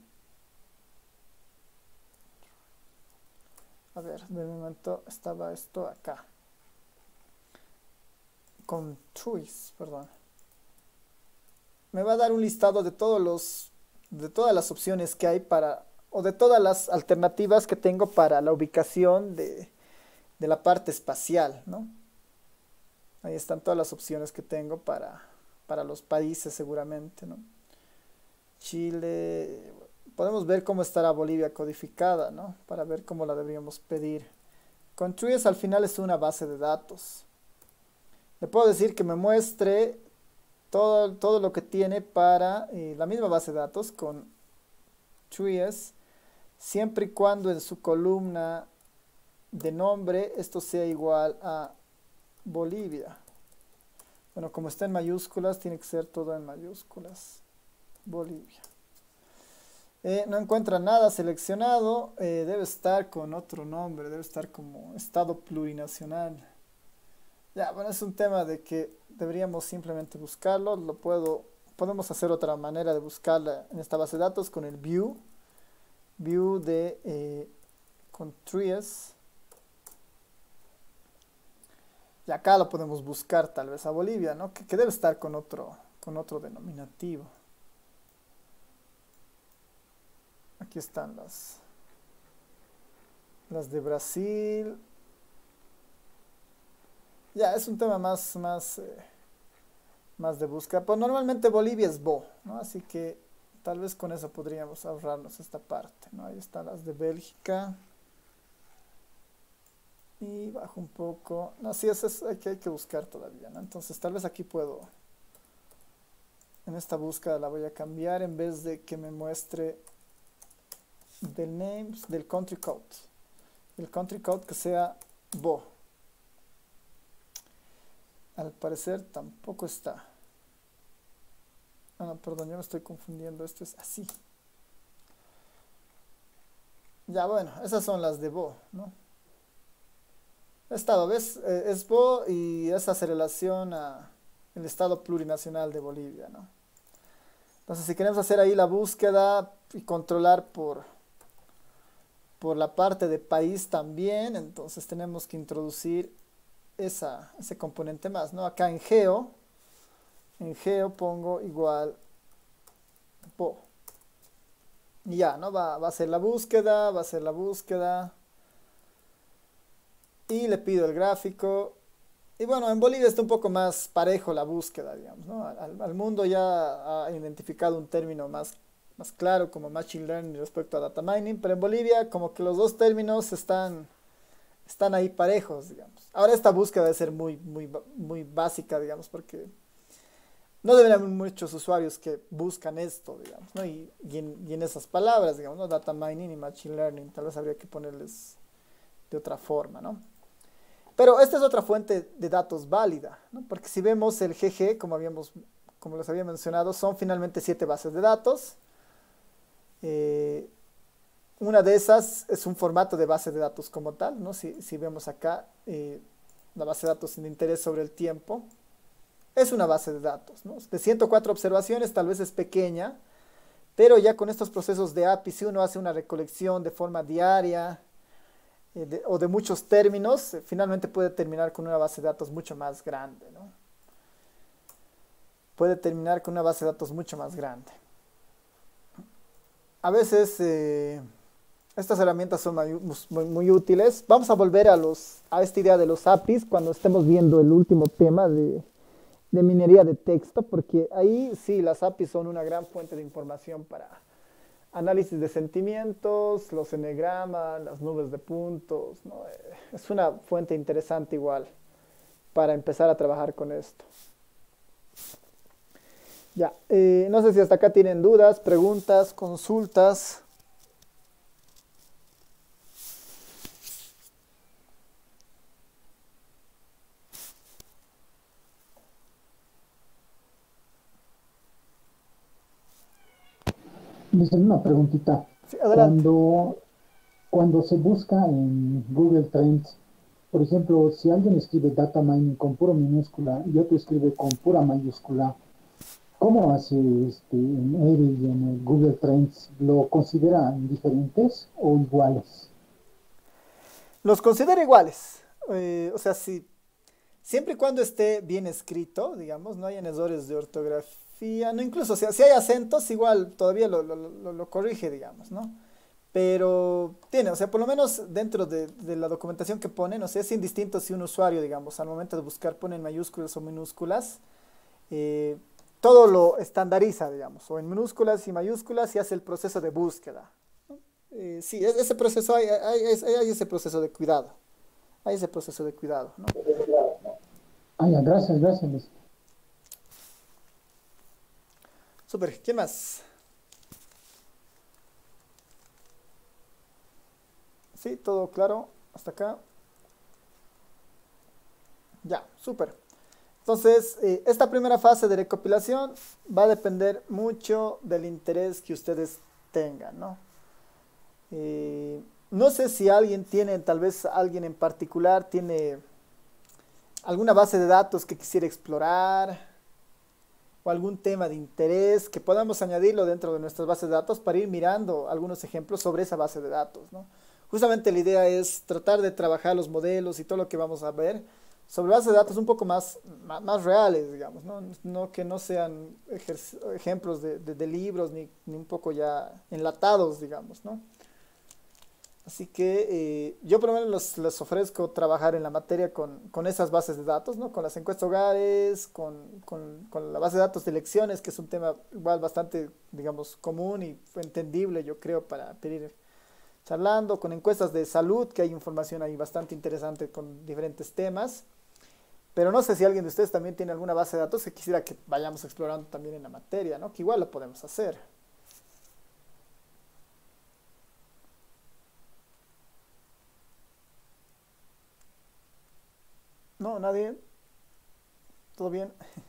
a ver, de momento estaba esto acá, countries, perdón. Me va a dar un listado de todos los, de todas las opciones que hay para, o de todas las alternativas que tengo para la ubicación de, de la parte espacial, ¿no? Ahí están todas las opciones que tengo para, para los países seguramente, ¿no? Chile, podemos ver cómo estará Bolivia codificada, ¿no? Para ver cómo la deberíamos pedir. Countries al final es una base de datos. Le puedo decir que me muestre todo, todo lo que tiene para eh, la misma base de datos con trees, siempre y cuando en su columna de nombre esto sea igual a Bolivia. Bueno, como está en mayúsculas, tiene que ser todo en mayúsculas. Bolivia. Eh, no encuentra nada seleccionado, eh, debe estar con otro nombre, debe estar como Estado plurinacional. Ya, bueno, es un tema de que deberíamos simplemente buscarlo. Lo puedo, podemos hacer otra manera de buscarla en esta base de datos con el view, view de eh, con trees. Y acá lo podemos buscar tal vez a Bolivia, ¿no? Que, que debe estar con otro, con otro denominativo. Aquí están las, las de Brasil. Ya, es un tema más, más, eh, más de búsqueda. Pues normalmente Bolivia es Bo, ¿no? Así que tal vez con eso podríamos ahorrarnos esta parte, ¿no? Ahí están las de Bélgica. Y bajo un poco. No, sí, eso es, hay que, hay que buscar todavía, ¿no? Entonces tal vez aquí puedo. En esta búsqueda la voy a cambiar en vez de que me muestre del names, del country code. El country code que sea Bo. Al parecer tampoco está. Ah, no, perdón, yo me estoy confundiendo. Esto es así. Ya, bueno, esas son las de Bo, ¿no? Estado, ¿ves? Eh, es Bo y esa se relaciona el Estado plurinacional de Bolivia, ¿no? Entonces, si queremos hacer ahí la búsqueda y controlar por, por la parte de país también, entonces tenemos que introducir esa, ese componente más, ¿no? Acá en geo, en geo pongo igual Bo. Y ya, ¿no? Va, va a ser la búsqueda, va a ser la búsqueda. Y le pido el gráfico. Y bueno, en Bolivia está un poco más parejo la búsqueda, digamos, ¿no? Al, al mundo ya ha identificado un término más, más claro como Machine Learning respecto a Data Mining, pero en Bolivia como que los dos términos están, están ahí parejos, digamos. Ahora esta búsqueda debe ser muy, muy, muy básica, digamos, porque no deben haber muchos usuarios que buscan esto, digamos, ¿no? Y, y, en, y en esas palabras, digamos, ¿no? Data Mining y Machine Learning, tal vez habría que ponerles de otra forma, ¿no? Pero esta es otra fuente de datos válida, ¿no? Porque si vemos el G G, como, habíamos, como les había mencionado, son finalmente siete bases de datos. Eh, una de esas es un formato de base de datos como tal, ¿no? Si, si vemos acá eh, la base de datos de interés sobre el tiempo, es una base de datos, ¿no? De ciento cuatro observaciones tal vez es pequeña, pero ya con estos procesos de A P I, si uno hace una recolección de forma diaria, De, o de muchos términos, eh, finalmente puede terminar con una base de datos mucho más grande, ¿no? Puede terminar con una base de datos mucho más grande. A veces eh, estas herramientas son muy, muy, muy útiles. Vamos a volver a, los, a esta idea de los A P Is cuando estemos viendo el último tema de, de minería de texto, porque ahí sí, las A P Is son una gran fuente de información para análisis de sentimientos, los enegramas, las nubes de puntos, ¿no? Es una fuente interesante igual para empezar a trabajar con esto. Ya, eh, no sé si hasta acá tienen dudas, preguntas, consultas. Me hacen una preguntita. Sí, adelante. Cuando, cuando se busca en Google Trends, por ejemplo, si alguien escribe data mining con pura minúscula y otro escribe con pura mayúscula, ¿cómo hace este, en él y en el Google Trends? ¿Lo consideran diferentes o iguales? Los considero iguales. Eh, o sea, si, siempre y cuando esté bien escrito, digamos, no hay errores de ortografía, no incluso, o sea, si hay acentos, igual todavía lo, lo, lo, lo corrige, digamos, ¿no? Pero tiene, o sea, por lo menos dentro de, de la documentación que ponen, o sea, es indistinto si un usuario, digamos, al momento de buscar pone en mayúsculas o minúsculas, eh, todo lo estandariza, digamos, o en minúsculas y mayúsculas y hace el proceso de búsqueda. Eh, sí, es- ese proceso, hay, hay, hay- hay ese proceso de cuidado, hay ese proceso de cuidado, ¿no? Ah, ya, gracias, gracias, Luis. Súper, ¿quién más? Sí, todo claro, hasta acá. Ya, súper. Entonces, eh, esta primera fase de recopilación va a depender mucho del interés que ustedes tengan, ¿no? Eh, no sé si alguien tiene, tal vez alguien en particular tiene alguna base de datos que quisiera explorar o algún tema de interés que podamos añadirlo dentro de nuestras bases de datos para ir mirando algunos ejemplos sobre esa base de datos, ¿no? Justamente la idea es tratar de trabajar los modelos y todo lo que vamos a ver sobre bases de datos un poco más, más, más reales, digamos, ¿no? No que no sean ejemplos de, de, de libros ni, ni, un poco ya enlatados, digamos, ¿no? Así que eh, yo por lo menos los, les ofrezco trabajar en la materia con, con esas bases de datos, ¿no? Con las encuestas hogares, con, con, con la base de datos de elecciones, que es un tema igual bastante, digamos, común y entendible, yo creo, para pedir charlando, con encuestas de salud, que hay información ahí bastante interesante con diferentes temas. Pero no sé si alguien de ustedes también tiene alguna base de datos que quisiera que vayamos explorando también en la materia, ¿no? Que igual lo podemos hacer. ¿No? ¿Nadie? ¿Todo bien?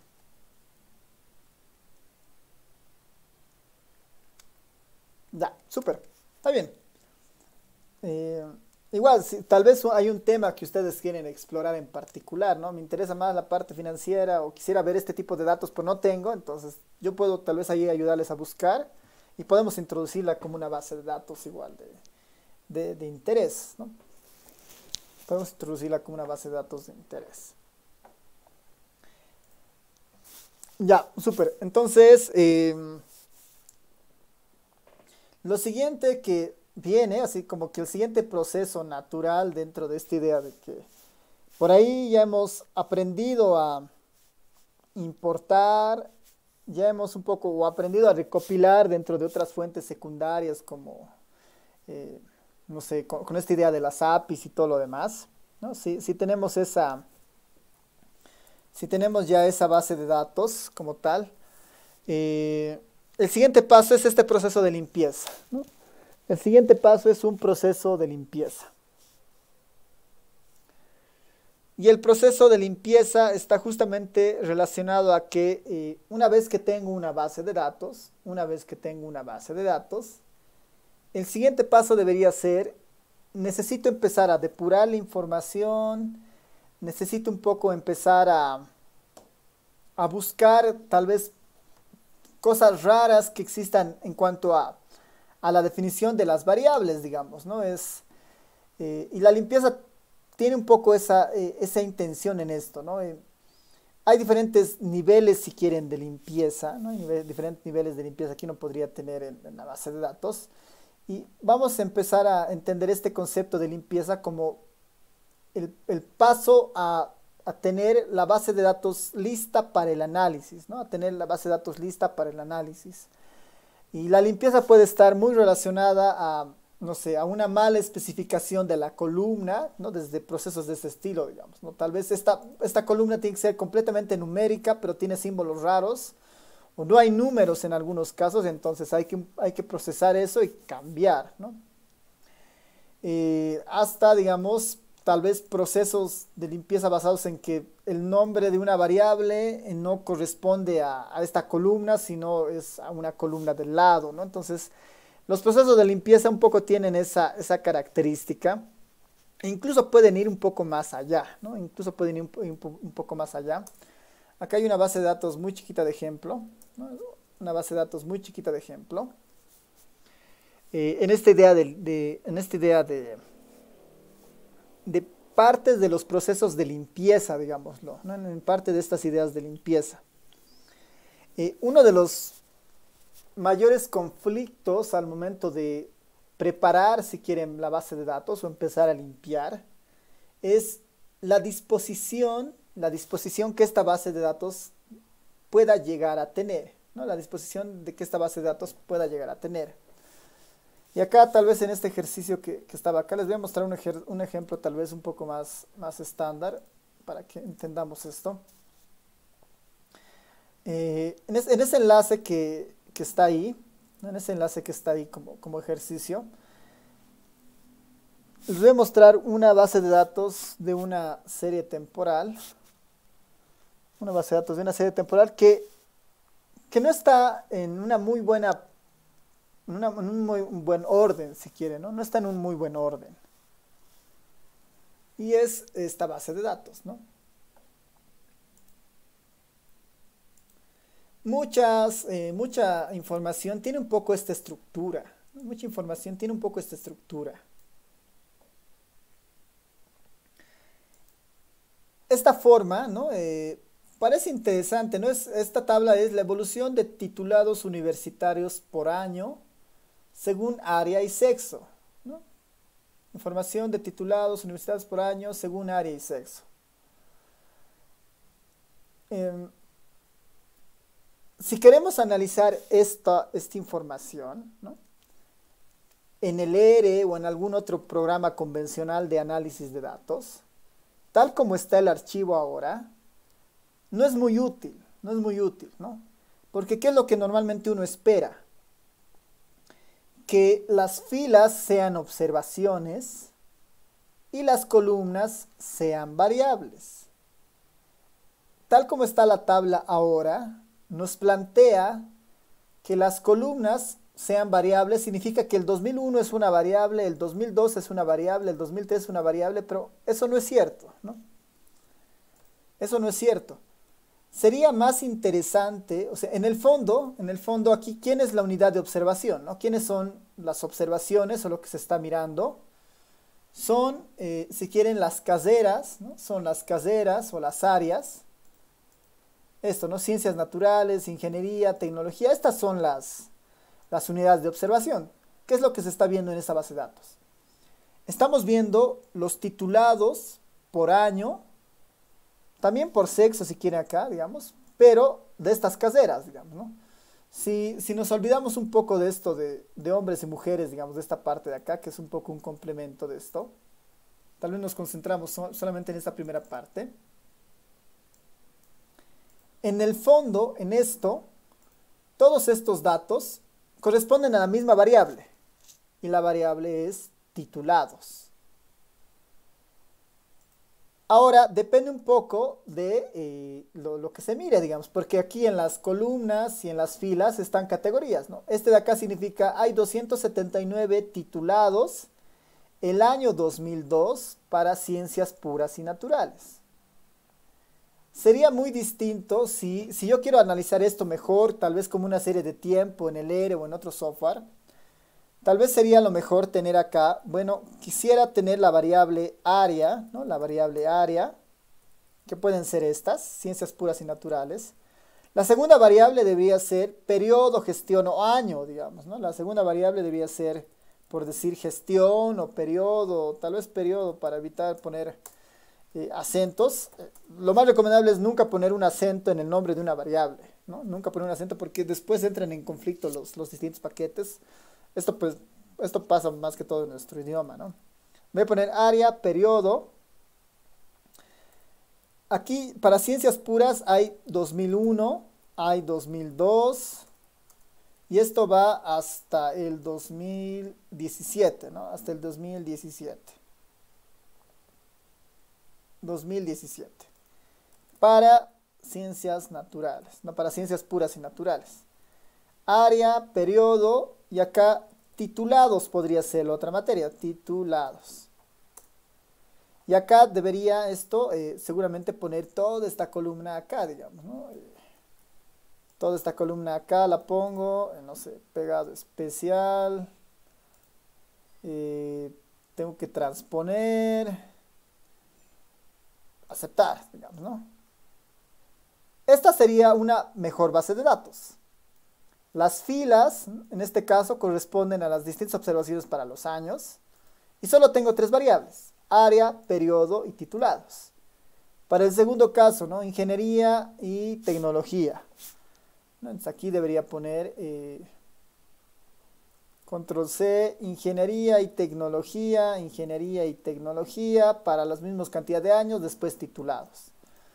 Ya, súper. Está bien. Eh, igual, si, tal vez hay un tema que ustedes quieren explorar en particular, ¿no? Me interesa más la parte financiera o quisiera ver este tipo de datos, pues no tengo, entonces yo puedo tal vez ahí ayudarles a buscar y podemos introducirla como una base de datos igual de, de, de interés, ¿no? Podemos introducirla como una base de datos de interés. Ya, súper. Entonces, eh, lo siguiente que viene, así como que el siguiente proceso natural dentro de esta idea de que por ahí ya hemos aprendido a importar, ya hemos un poco o aprendido a recopilar dentro de otras fuentes secundarias como, eh, no sé, con, con, esta idea de las A P Is y todo lo demás, ¿no? Si, si tenemos esa, si tenemos ya esa base de datos como tal, eh, el siguiente paso es este proceso de limpieza, ¿no? El siguiente paso es un proceso de limpieza. Y el proceso de limpieza está justamente relacionado a que eh, una vez que tengo una base de datos, una vez que tengo una base de datos, el siguiente paso debería ser, necesito empezar a depurar la información, necesito un poco empezar a, a buscar tal vez cosas raras que existan en cuanto a, a la definición de las variables, digamos, ¿no? Es, eh, y la limpieza tiene un poco esa, eh, esa intención en esto, ¿no? Eh, hay diferentes niveles, si quieren, de limpieza, ¿no? Hay nive diferentes niveles de limpieza que uno podría tener en, en la base de datos. Y vamos a empezar a entender este concepto de limpieza como el, el paso a, a, tener la base de datos lista para el análisis, ¿no? A tener la base de datos lista para el análisis. Y la limpieza puede estar muy relacionada a, no sé, a una mala especificación de la columna, ¿no? Desde procesos de este estilo, digamos, ¿no? Tal vez esta, esta columna tiene que ser completamente numérica, pero tiene símbolos raros, o no hay números en algunos casos, entonces hay que, hay que procesar eso y cambiar, ¿no? Eh, hasta, digamos, tal vez procesos de limpieza basados en que el nombre de una variable no corresponde a, a esta columna, sino es a una columna del lado, ¿no? Entonces, los procesos de limpieza un poco tienen esa, esa característica, e incluso pueden ir un poco más allá, ¿no? Incluso pueden ir un, un, un poco más allá. Acá hay una base de datos muy chiquita de ejemplo, ¿no? Una base de datos muy chiquita de ejemplo. Eh, en esta idea, de, de, en esta idea de, de partes de los procesos de limpieza, digámoslo, ¿no? En parte de estas ideas de limpieza. Eh, uno de los mayores conflictos al momento de preparar, si quieren, la base de datos o empezar a limpiar, es la disposición, la disposición que esta base de datos pueda llegar a tener, ¿no? La disposición de que esta base de datos pueda llegar a tener. Y acá tal vez en este ejercicio que, que estaba acá les voy a mostrar un, ejer, un ejemplo tal vez un poco más, más estándar para que entendamos esto. Eh, en, es, en, ese enlace que, que está ahí, ¿no? En ese enlace que está ahí como, como ejercicio, les voy a mostrar una base de datos de una serie temporal, una base de datos de una serie temporal que, que no está en una muy buena, en, una, en un muy buen orden, si quieren, ¿no? No está en un muy buen orden. Y es esta base de datos, ¿no? Muchas, eh, mucha información tiene un poco esta estructura, ¿no? Mucha información tiene un poco esta estructura. Esta forma, ¿no? Eh, parece interesante, ¿no? Es, esta tabla es la evolución de titulados universitarios por año según área y sexo, ¿no? Información de titulados universitarios por año según área y sexo. Eh, si queremos analizar esta, esta información, ¿no? En el E R E o en algún otro programa convencional de análisis de datos, tal como está el archivo ahora, no es muy útil, no es muy útil, ¿no? Porque ¿qué es lo que normalmente uno espera? Que las filas sean observaciones y las columnas sean variables. Tal como está la tabla ahora, nos plantea que las columnas sean variables, significa que el dos mil uno es una variable, el dos mil dos es una variable, el dos mil tres es una variable, pero eso no es cierto, ¿no? Eso no es cierto. Sería más interesante, o sea, en el fondo, en el fondo aquí, ¿quién es la unidad de observación, ¿no? ¿Quiénes son las observaciones o lo que se está mirando? Son, eh, si quieren, las caseras, ¿no? Son las caseras o las áreas. Esto, ¿no? Ciencias naturales, ingeniería, tecnología, estas son las, las unidades de observación. ¿Qué es lo que se está viendo en esta base de datos? Estamos viendo los titulados por año, también por sexo si quieren acá, digamos, pero de estas caseras, digamos, ¿no? Si, si nos olvidamos un poco de esto de, de hombres y mujeres, digamos, de esta parte de acá, que es un poco un complemento de esto, tal vez nos concentramos so, solamente en esta primera parte. En el fondo, en esto, todos estos datos corresponden a la misma variable, y la variable es titulados. Ahora, depende un poco de eh, lo, lo que se mire, digamos, porque aquí en las columnas y en las filas están categorías, ¿no? Este de acá significa, hay doscientos setenta y nueve titulados el año dos mil dos para ciencias puras y naturales. Sería muy distinto si, si yo quiero analizar esto mejor, tal vez como una serie de tiempo en el E R E o en otro software. Tal vez sería lo mejor tener acá, bueno, quisiera tener la variable área, ¿no? La variable área, que pueden ser estas, ciencias puras y naturales. La segunda variable debería ser periodo, gestión o año, digamos, ¿no? La segunda variable debería ser, por decir, gestión o periodo, tal vez periodo para evitar poner eh, acentos. Lo más recomendable es nunca poner un acento en el nombre de una variable, ¿no? Nunca poner un acento porque después entran en conflicto los, los distintos paquetes. Esto, pues, esto pasa más que todo en nuestro idioma, ¿no? Voy a poner área, periodo. Aquí, para ciencias puras, hay dos mil uno, hay dos mil dos, y esto va hasta el dos mil diecisiete, ¿no? Hasta el dos mil diecisiete. dos mil diecisiete. Para ciencias naturales, no para ciencias puras y naturales. Área, periodo, y acá titulados podría ser la otra materia, titulados. Y acá debería esto eh, seguramente poner toda esta columna acá, digamos, ¿no? Eh, toda esta columna acá la pongo, eh, no sé, pegado especial. Eh, tengo que transponer, aceptar, digamos, ¿no? Esta sería una mejor base de datos. Las filas, en este caso, corresponden a las distintas observaciones para los años. Y solo tengo tres variables, área, periodo y titulados. Para el segundo caso, ¿no? Ingeniería y tecnología. Entonces aquí debería poner eh, Control C, ingeniería y tecnología, ingeniería y tecnología para las mismas cantidad de años, después titulados.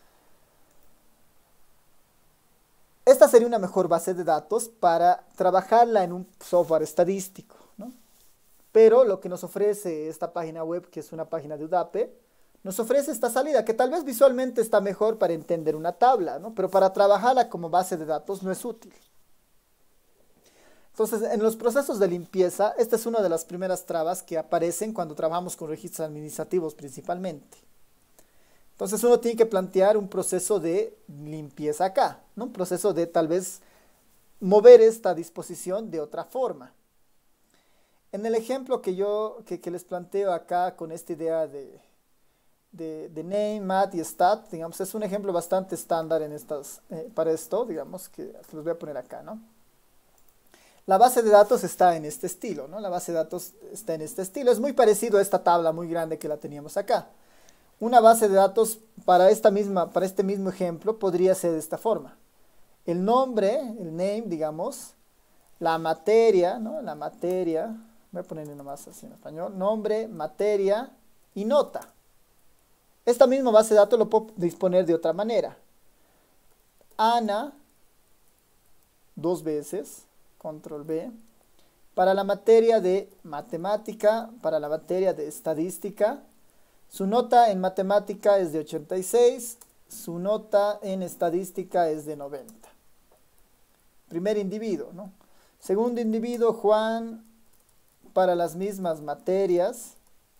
Esta sería una mejor base de datos para trabajarla en un software estadístico, ¿no? Pero lo que nos ofrece esta página web, que es una página de U D A P E, nos ofrece esta salida, que tal vez visualmente está mejor para entender una tabla, ¿no? Pero para trabajarla como base de datos no es útil. Entonces, en los procesos de limpieza, esta es una de las primeras trabas que aparecen cuando trabajamos con registros administrativos principalmente. Entonces, uno tiene que plantear un proceso de limpieza acá, ¿no? Un proceso de tal vez mover esta disposición de otra forma. En el ejemplo que yo que, que les planteo acá con esta idea de, de, de name, mat y stat, digamos, es un ejemplo bastante estándar en estas, eh, para esto, digamos, que los voy a poner acá, ¿no? La base de datos está en este estilo, ¿no? La base de datos está en este estilo. Es muy parecido a esta tabla muy grande que la teníamos acá. Una base de datos para, esta misma, para este mismo ejemplo podría ser de esta forma. El nombre, el name, digamos, la materia, ¿no? La materia, voy a ponerle nomás así en español, nombre, materia y nota. Esta misma base de datos lo puedo disponer de otra manera. Ana, dos veces, control B, para la materia de matemática, para la materia de estadística. Su nota en matemática es de ochenta y seis, su nota en estadística es de noventa. Primer individuo, ¿no? Segundo individuo, Juan, para las mismas materias.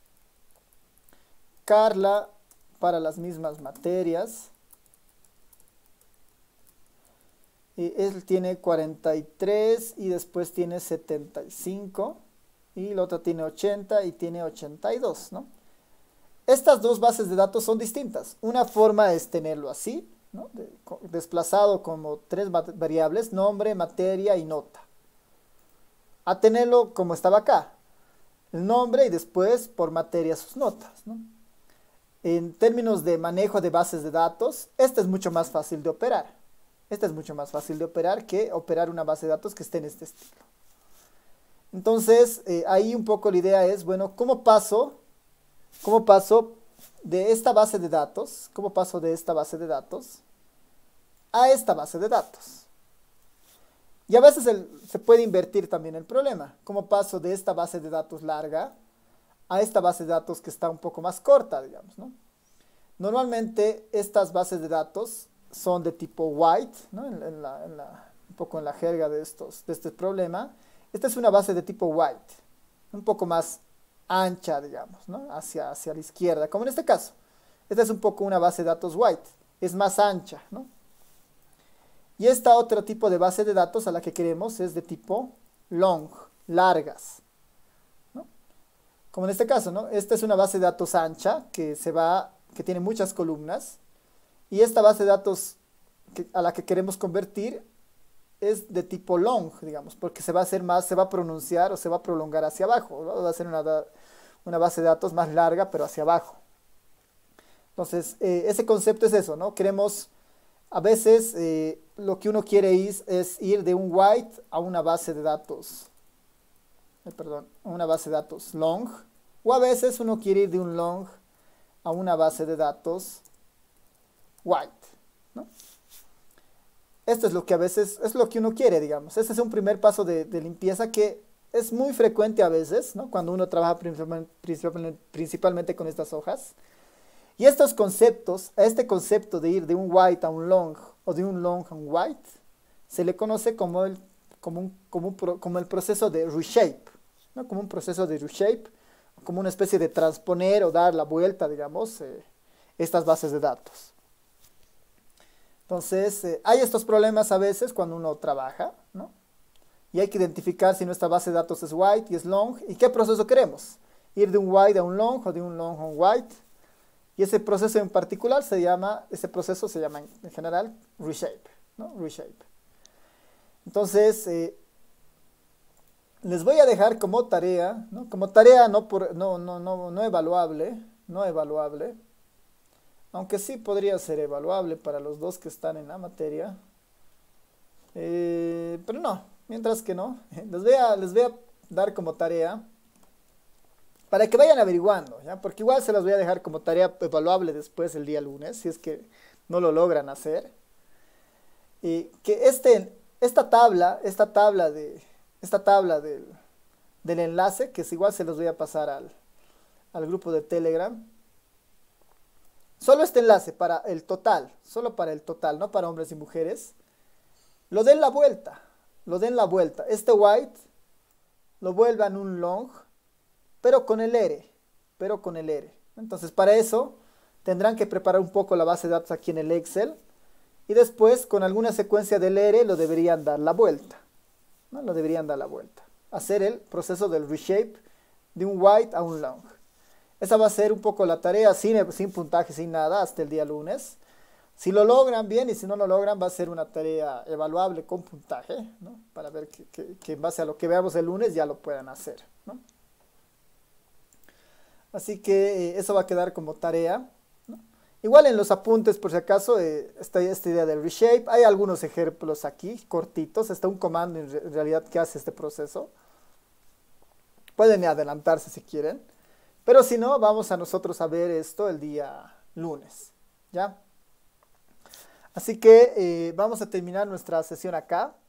Carla, para las mismas materias. Y él tiene cuarenta y tres y después tiene setenta y cinco. Y la otra tiene ochenta y tiene ochenta y dos, ¿no? Estas dos bases de datos son distintas. Una forma es tenerlo así, ¿no? De, desplazado como tres variables, nombre, materia y nota. A tenerlo como estaba acá, el nombre y después por materia sus notas, ¿no? En términos de manejo de bases de datos, esta es mucho más fácil de operar. Esta es mucho más fácil de operar que operar una base de datos que esté en este estilo. Entonces, eh, ahí un poco la idea es, bueno, ¿cómo paso? ¿Cómo paso de esta base de datos? ¿Cómo paso de esta base de datos a esta base de datos? Y a veces el, se puede invertir también el problema. ¿Cómo paso de esta base de datos larga a esta base de datos que está un poco más corta, digamos, ¿no? Normalmente estas bases de datos son de tipo white, ¿no? En, en la, en la, un poco en la jerga de, estos, de este problema. Esta es una base de tipo white, un poco más ancha, digamos, ¿no? Hacia, hacia la izquierda, como en este caso. Esta es un poco una base de datos white, es más ancha, ¿no? Y esta otro tipo de base de datos a la que queremos es de tipo long, largas, ¿no? Como en este caso, ¿no? Esta es una base de datos ancha que se va, que tiene muchas columnas, y esta base de datos que, a la que queremos convertir es de tipo long, digamos, porque se va a hacer más, se va a pronunciar o se va a prolongar hacia abajo, ¿no? Va a ser una, una base de datos más larga, pero hacia abajo. Entonces, eh, ese concepto es eso, ¿no? Queremos, a veces, eh, lo que uno quiere es, es ir de un white a una base de datos, eh, perdón, a una base de datos long, o a veces uno quiere ir de un long a una base de datos white, ¿no? Esto es lo que a veces, es lo que uno quiere, digamos. Este es un primer paso de, de limpieza que es muy frecuente a veces, ¿no? Cuando uno trabaja principalmente, principalmente, principalmente con estas hojas. Y estos conceptos, a este concepto de ir de un white a un long o de un long a un white, se le conoce como el, como un, como un pro, como el proceso de reshape, ¿no? Como un proceso de reshape, como una especie de transponer o dar la vuelta, digamos, eh, estas bases de datos. Entonces, eh, hay estos problemas a veces cuando uno trabaja, ¿no? Y hay que identificar si nuestra base de datos es white y es long, y qué proceso queremos. Ir de un white a un long o de un long a un white. Y ese proceso en particular se llama, ese proceso se llama en general reshape, ¿no? Reshape. Entonces, eh, les voy a dejar como tarea, ¿no? Como tarea no, por, no, no, no, no evaluable, no evaluable, aunque sí podría ser evaluable para los dos que están en la materia, eh, pero no, mientras que no, les voy a, les voy a dar como tarea para que vayan averiguando, ¿ya? Porque igual se las voy a dejar como tarea evaluable después el día lunes, si es que no lo logran hacer. Y que este, esta tabla, esta tabla, de, esta tabla del, del enlace, que es igual se los voy a pasar al, al grupo de Telegram. Solo este enlace para el total, solo para el total, no para hombres y mujeres. Lo den la vuelta, lo den la vuelta. Este white lo vuelvan un long, pero con el R, pero con el R. Entonces para eso tendrán que preparar un poco la base de datos aquí en el Excel y después con alguna secuencia del R lo deberían dar la vuelta, ¿no? Lo deberían dar la vuelta. Hacer el proceso del reshape de un white a un long. Esa va a ser un poco la tarea sin, sin puntaje, sin nada, hasta el día lunes. Si lo logran bien y si no lo logran va a ser una tarea evaluable con puntaje, ¿no? Para ver que, que, que en base a lo que veamos el lunes ya lo puedan hacer, ¿no? Así que eh, eso va a quedar como tarea, ¿no? Igual en los apuntes, por si acaso, eh, está esta idea del reshape. Hay algunos ejemplos aquí, cortitos. Está un comando en, re en realidad que hace este proceso. Pueden adelantarse si quieren. Pero si no, vamos a nosotros a ver esto el día lunes, ¿ya? Así que eh, vamos a terminar nuestra sesión acá.